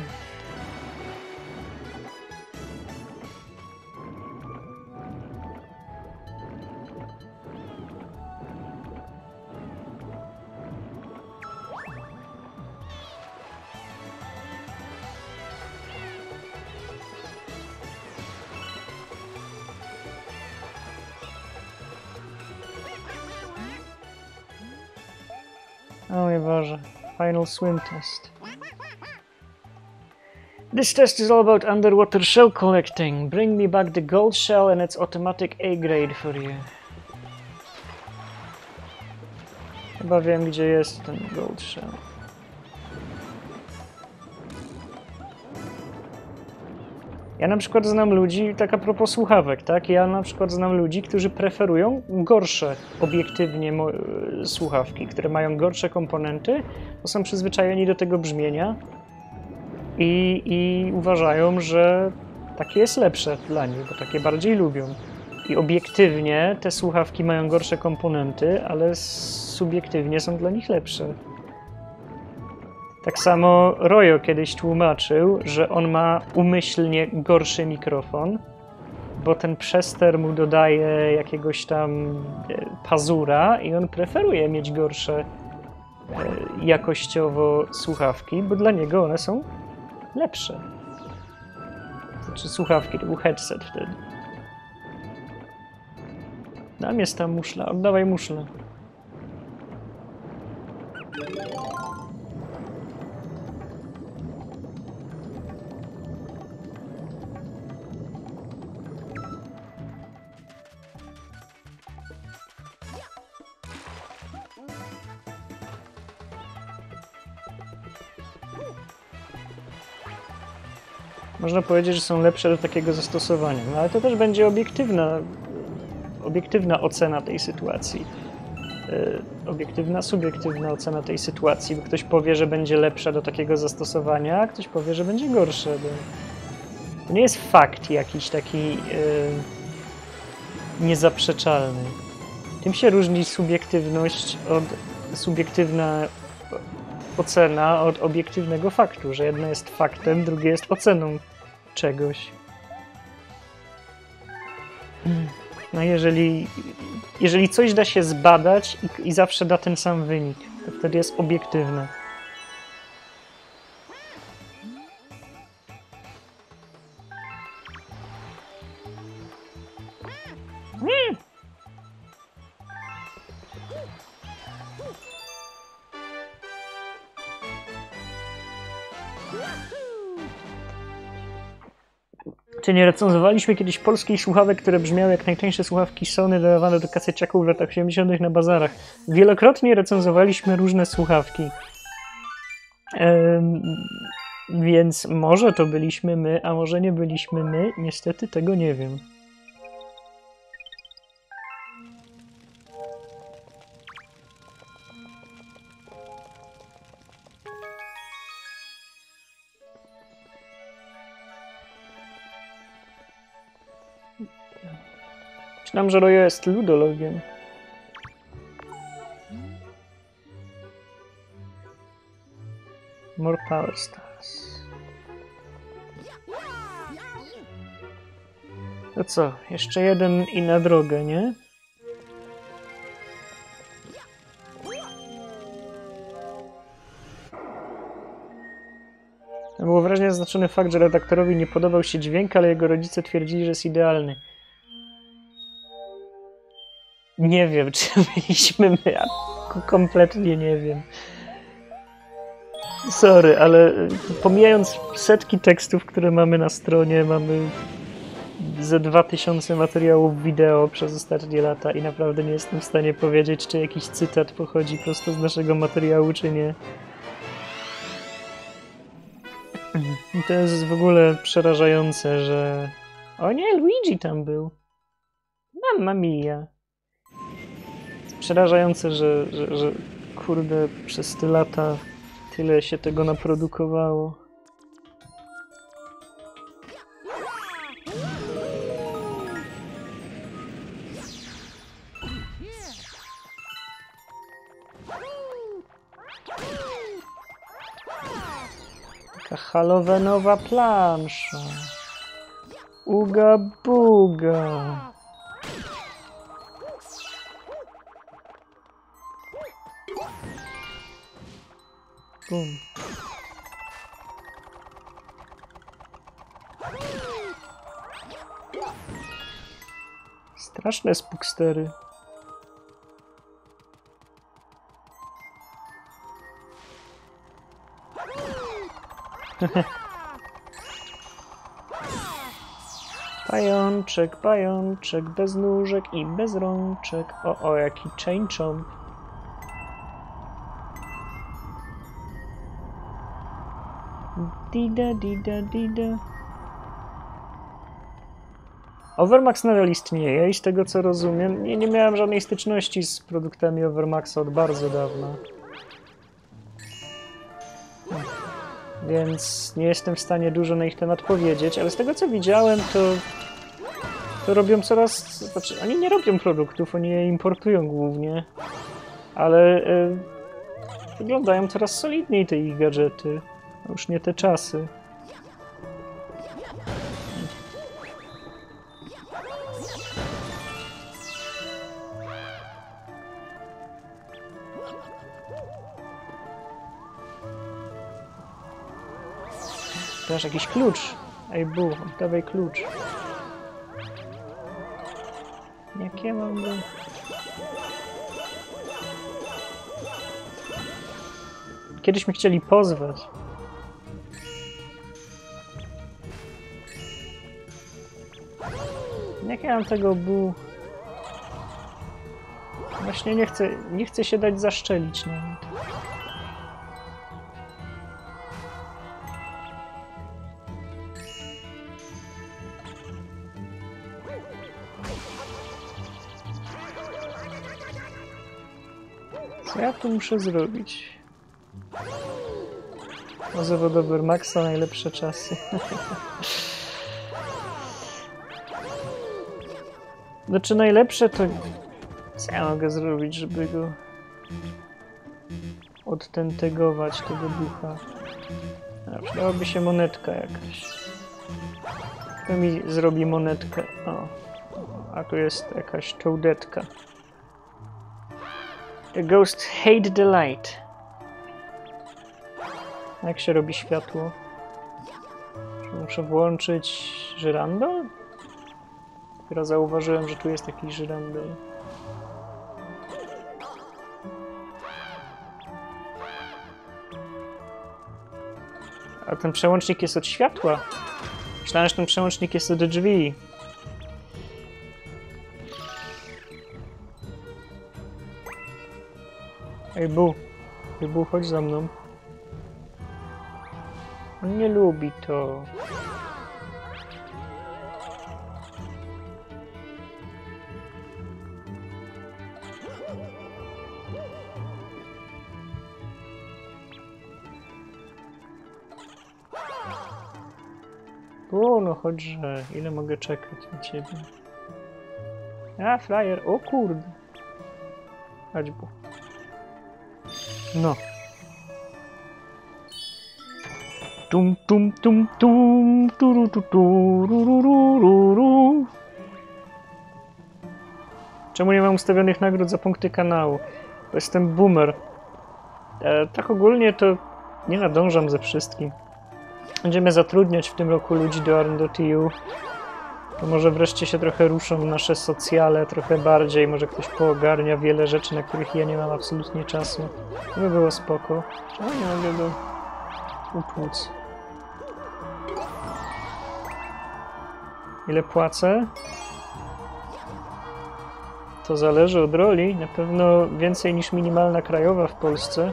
O mój Boże. Final swim test. This test is all about underwater shell collecting. Bring me back the gold shell and it's automatic A grade for you. Chyba wiem, gdzie jest ten gold shell. Ja na przykład znam ludzi, tak a propos słuchawek, tak? Ja na przykład znam ludzi, którzy preferują gorsze, obiektywnie słuchawki, które mają gorsze komponenty, bo są przyzwyczajeni do tego brzmienia i uważają, że takie jest lepsze dla nich, bo takie bardziej lubią. I obiektywnie te słuchawki mają gorsze komponenty, ale subiektywnie są dla nich lepsze. Tak samo Royo kiedyś tłumaczył, że on ma umyślnie gorszy mikrofon, bo ten przester mu dodaje jakiegoś tam pazura i on preferuje mieć gorsze jakościowo słuchawki, bo dla niego one są lepsze. Znaczy słuchawki, to był headset wtedy. Tam jest ta muszla, oddawaj muszlę. Można powiedzieć, że są lepsze do takiego zastosowania, no ale to też będzie obiektywna ocena tej sytuacji. Obiektywna, subiektywna ocena tej sytuacji, bo ktoś powie, że będzie lepsza do takiego zastosowania, a ktoś powie, że będzie gorsze. Bo to nie jest fakt jakiś taki niezaprzeczalny. Tym się różni subiektywna ocena od obiektywnego faktu, że jedno jest faktem, drugie jest oceną czegoś. No jeżeli coś da się zbadać i zawsze da ten sam wynik, to wtedy jest obiektywne. Czy nie recenzowaliśmy kiedyś polskich słuchawek, które brzmiały jak najtańsze słuchawki Sony dodawane do kaseciaków w latach 80. na bazarach? Wielokrotnie recenzowaliśmy różne słuchawki. Więc może to byliśmy my, a może nie byliśmy my. Niestety tego nie wiem. Myślałem, że Rojo jest ludologiem. More Power Stars. To co? Jeszcze jeden i na drogę, nie? Był wyraźnie zaznaczony fakt, że redaktorowi nie podobał się dźwięk, ale jego rodzice twierdzili, że jest idealny. Nie wiem, czy byliśmy my, ja kompletnie nie wiem. Sorry, ale pomijając setki tekstów, które mamy na stronie, mamy ze 2000 materiałów wideo przez ostatnie lata i naprawdę nie jestem w stanie powiedzieć, czy jakiś cytat pochodzi prosto z naszego materiału, czy nie. I to jest w ogóle przerażające, że... O nie, Luigi tam był. Mamma mia. Przerażające, że kurde, przez te lata tyle się tego naprodukowało. Taka halloweenowa plansza. Uga buga. Bum. Straszne spukstery. Pajączek, pajączek, bez nóżek i bez rączek. O, jaki chain chomp. Dida, dida, dida. Overmax nadal istnieje i z tego co rozumiem, nie miałem żadnej styczności z produktami Overmaxa od bardzo dawna. Więc nie jestem w stanie dużo na ich temat powiedzieć, ale z tego co widziałem, to robią coraz... Znaczy, oni nie robią produktów, oni je importują głównie, ale wyglądają coraz solidniej te ich gadżety. Już nie te czasy. To masz jakiś klucz. Ej, Bu, oddawaj klucz. Jakie mam go? Kiedyś mi chcieli pozwać. Jak ja mam tego Bu? Właśnie nie chcę się dać zaszczelić nawet. Co ja tu muszę zrobić? O, zawod Overmaxa, najlepsze czasy. Znaczy najlepsze to... Co ja mogę zrobić, żeby go... odtentegować, tego ducha? Przydałaby się monetka jakaś. Kto mi zrobi monetkę? O. A tu jest jakaś czołdetka. The ghost hate the light. Jak się robi światło? Muszę włączyć żyrandol? Dopiero zauważyłem, że tu jest jakiś żyrandol. A ten przełącznik jest od światła. Myślałem, że ten przełącznik jest od drzwi. Ej, Bu, chodź za mną. On nie lubi to. O, no chodźże. Ile mogę czekać na ciebie? A, flyer. O kurde. Chodź, bo. No. Tum, tum, tum, tum, turu, tu, tururururu. Czemu nie mam ustawionych nagród za punkty kanału? Bo jestem boomer. Tak ogólnie to nie nadążam ze wszystkim. Będziemy zatrudniać w tym roku ludzi do Arn.eu. To może wreszcie się trochę ruszą nasze socjale, trochę bardziej. Może ktoś poogarnia wiele rzeczy, na których ja nie mam absolutnie czasu. To by było spoko. Czemu nie mogę go upłuc? Ile płacę? To zależy od roli. Na pewno więcej niż minimalna krajowa w Polsce.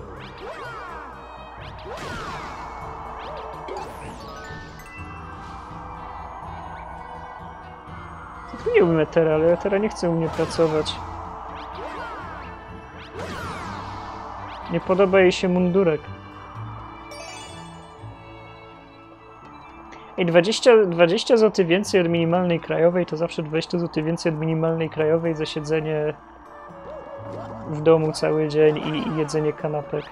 Zatrudniłbym Etera, ale Etera nie chce u mnie pracować. Nie podoba jej się mundurek. I 20 zł więcej od minimalnej krajowej to zawsze 20 zł więcej od minimalnej krajowej za siedzenie w domu cały dzień i jedzenie kanapek.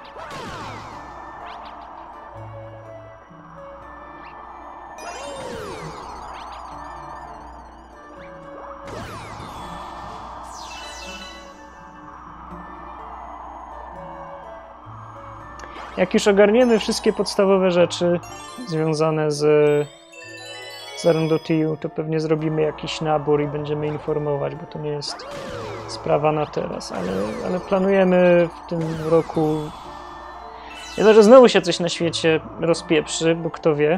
Jak już ogarniemy wszystkie podstawowe rzeczy związane z Arn.eu, to pewnie zrobimy jakiś nabór i będziemy informować, bo to nie jest sprawa na teraz, ale planujemy w tym roku... Jedno, że znowu się coś na świecie rozpieprzy, bo kto wie.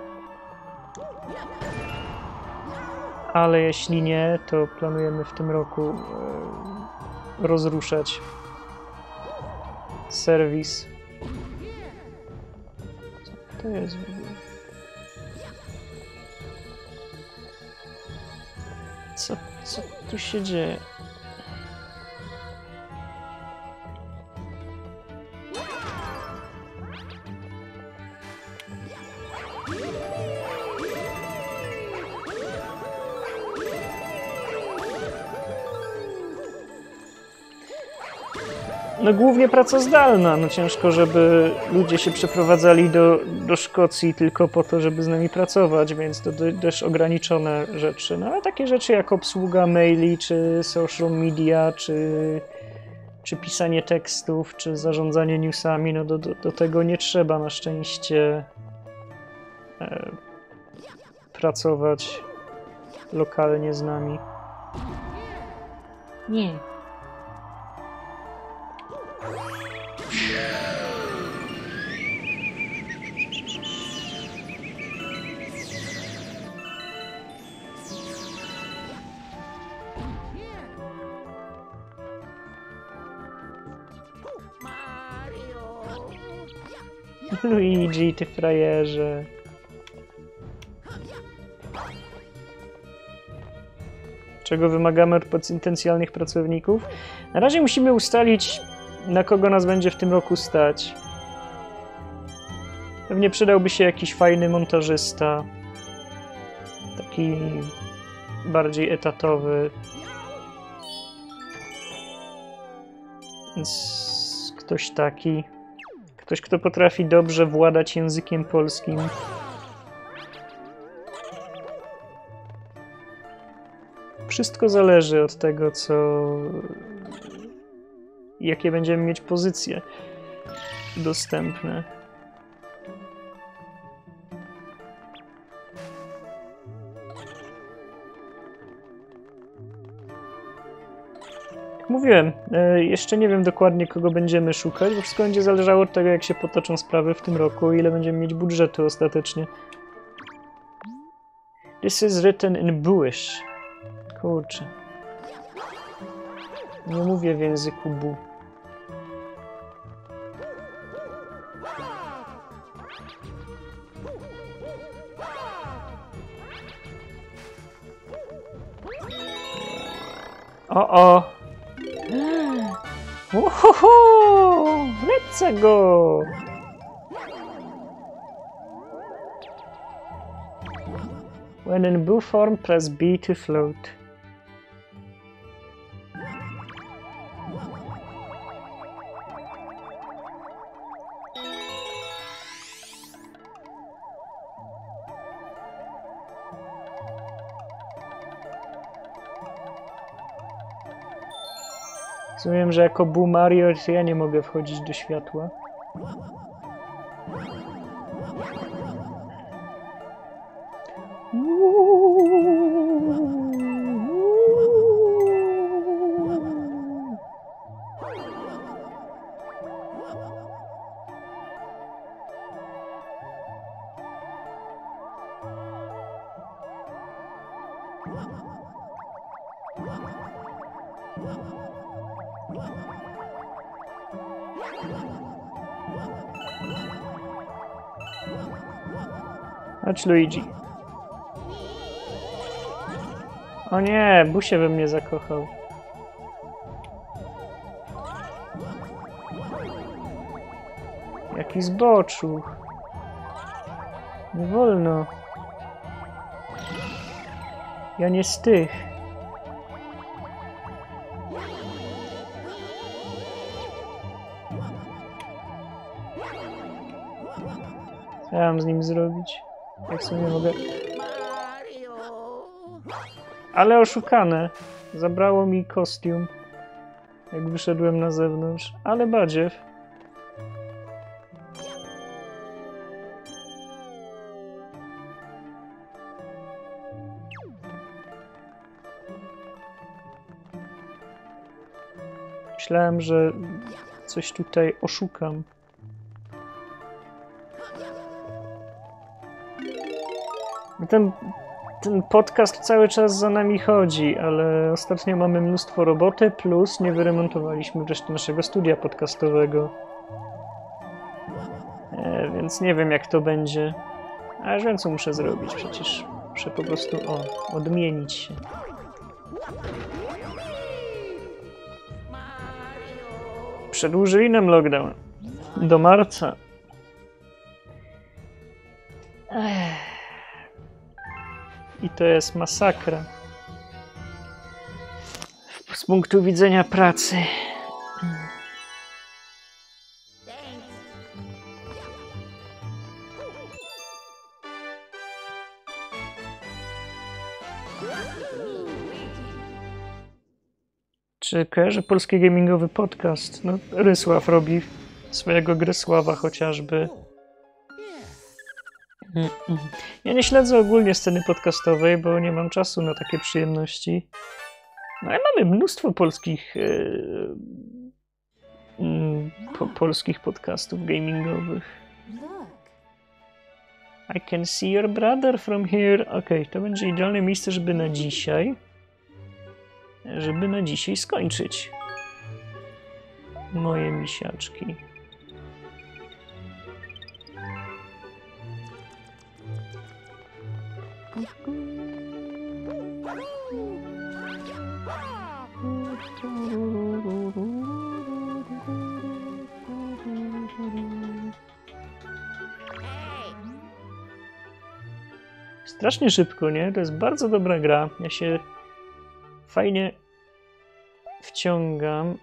Ale jeśli nie, to planujemy w tym roku rozruszać serwis. Co to jest w ogóle? Co tu się dzieje? No głównie praca zdalna. No ciężko, żeby ludzie się przeprowadzali do Szkocji tylko po to, żeby z nami pracować, więc to też ograniczone rzeczy. No ale takie rzeczy jak obsługa maili, czy social media, czy pisanie tekstów, czy zarządzanie newsami, no do tego nie trzeba na szczęście pracować lokalnie z nami. Nie. Luigi, ty frajerze. Czego wymagamy od potencjalnych pracowników? Na razie musimy ustalić, na kogo nas będzie w tym roku stać. Pewnie przydałby się jakiś fajny montażysta. Taki bardziej etatowy. Więc ktoś taki. Ktoś, kto potrafi dobrze władać językiem polskim. Wszystko zależy od tego, jakie będziemy mieć pozycje dostępne. Jak mówiłem, jeszcze nie wiem dokładnie, kogo będziemy szukać, bo wszystko będzie zależało od tego, jak się potoczą sprawy w tym roku i ile będziemy mieć budżetu ostatecznie. This is written in Buish. Kurczę. Nie mówię w języku Bu. O! Uhuhu! Let's go! When in boo form, press B to float. Rozumiem, że jako Boo Mario ja nie mogę wchodzić do światła. Chodź, Luigi. O nie, Bu się we mnie zakochał. Jaki zboczuch. Nie wolno. Ja nie z tych. Co ja mam z nim zrobić? Jak sobie mogę... Ale oszukane. Zabrało mi kostium. Jak wyszedłem na zewnątrz. Ale badziew. Myślałem, że coś tutaj oszukam. Ten podcast cały czas za nami chodzi, ale ostatnio mamy mnóstwo roboty, plus nie wyremontowaliśmy wreszcie naszego studia podcastowego. Więc nie wiem, jak to będzie. A już wiem, co muszę zrobić. Przecież muszę po prostu odmienić się. Przedłużyli nam lockdown do marca. I to jest masakra. Z punktu widzenia pracy. Czy kojarzę polski gamingowy podcast? No, Rysław robi swojego Grysława chociażby. Ja nie śledzę ogólnie sceny podcastowej, bo nie mam czasu na takie przyjemności. No ale mamy mnóstwo polskich podcastów gamingowych. I can see your brother from here. Okej, to będzie idealne miejsce, żeby na dzisiaj skończyć. Moje misiaczki. Strasznie szybko, nie? To jest bardzo dobra gra. Ja się fajnie wciągam.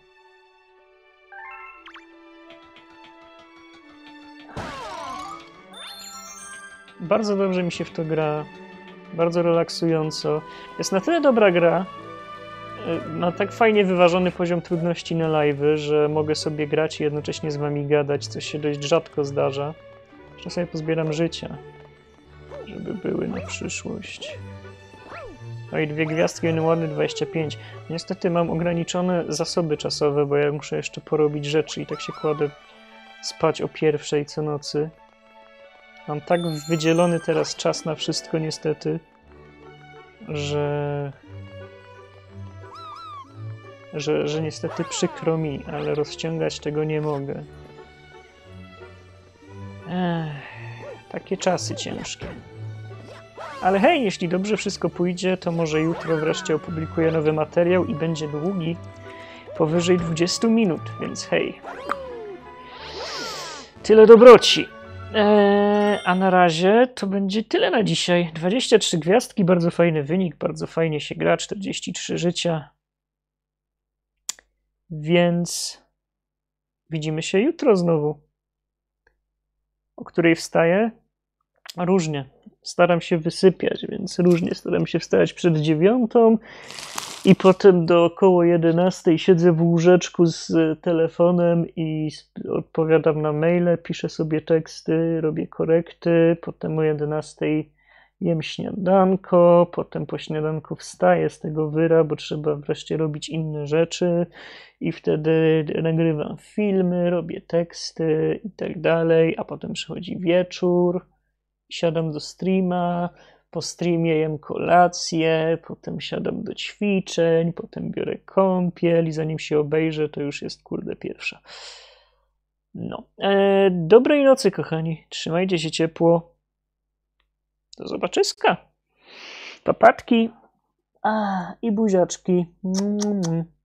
Bardzo dobrze mi się w to gra. Bardzo relaksująco. Jest na tyle dobra gra, ma tak fajnie wyważony poziom trudności na live'y, że mogę sobie grać i jednocześnie z wami gadać, co się dość rzadko zdarza. Jeszcze sobie pozbieram życia, żeby były na przyszłość. No i 2 gwiazdki, jeden ładny 25. Niestety mam ograniczone zasoby czasowe, bo ja muszę jeszcze porobić rzeczy i tak się kładę spać o 1:00 co nocy. Mam tak wydzielony teraz czas na wszystko niestety, że niestety przykro mi, ale rozciągać tego nie mogę. Takie czasy ciężkie. Ale hej, jeśli dobrze wszystko pójdzie, to może jutro wreszcie opublikuję nowy materiał i będzie długi, powyżej 20 minut, więc hej. Tyle dobroci. A na razie to będzie tyle na dzisiaj. 23 gwiazdki, bardzo fajny wynik, bardzo fajnie się gra, 43 życia. Więc widzimy się jutro znowu. O której wstaję? Różnie. Staram się wysypiać, więc różnie. Staram się wstać przed 9 i potem do około 11 siedzę w łóżeczku z telefonem i odpowiadam na maile, piszę sobie teksty, robię korekty, potem o 11 jem śniadanko, potem po śniadanku wstaję z tego wyra, bo trzeba wreszcie robić inne rzeczy i wtedy nagrywam filmy, robię teksty i tak dalej, a potem przychodzi wieczór, siadam do streama, po streamie jem kolację, potem siadam do ćwiczeń, potem biorę kąpiel i zanim się obejrzę, to już jest kurde pierwsza. No. Dobrej nocy, kochani. Trzymajcie się ciepło. Do zobaczyska. Papatki. I buziaczki.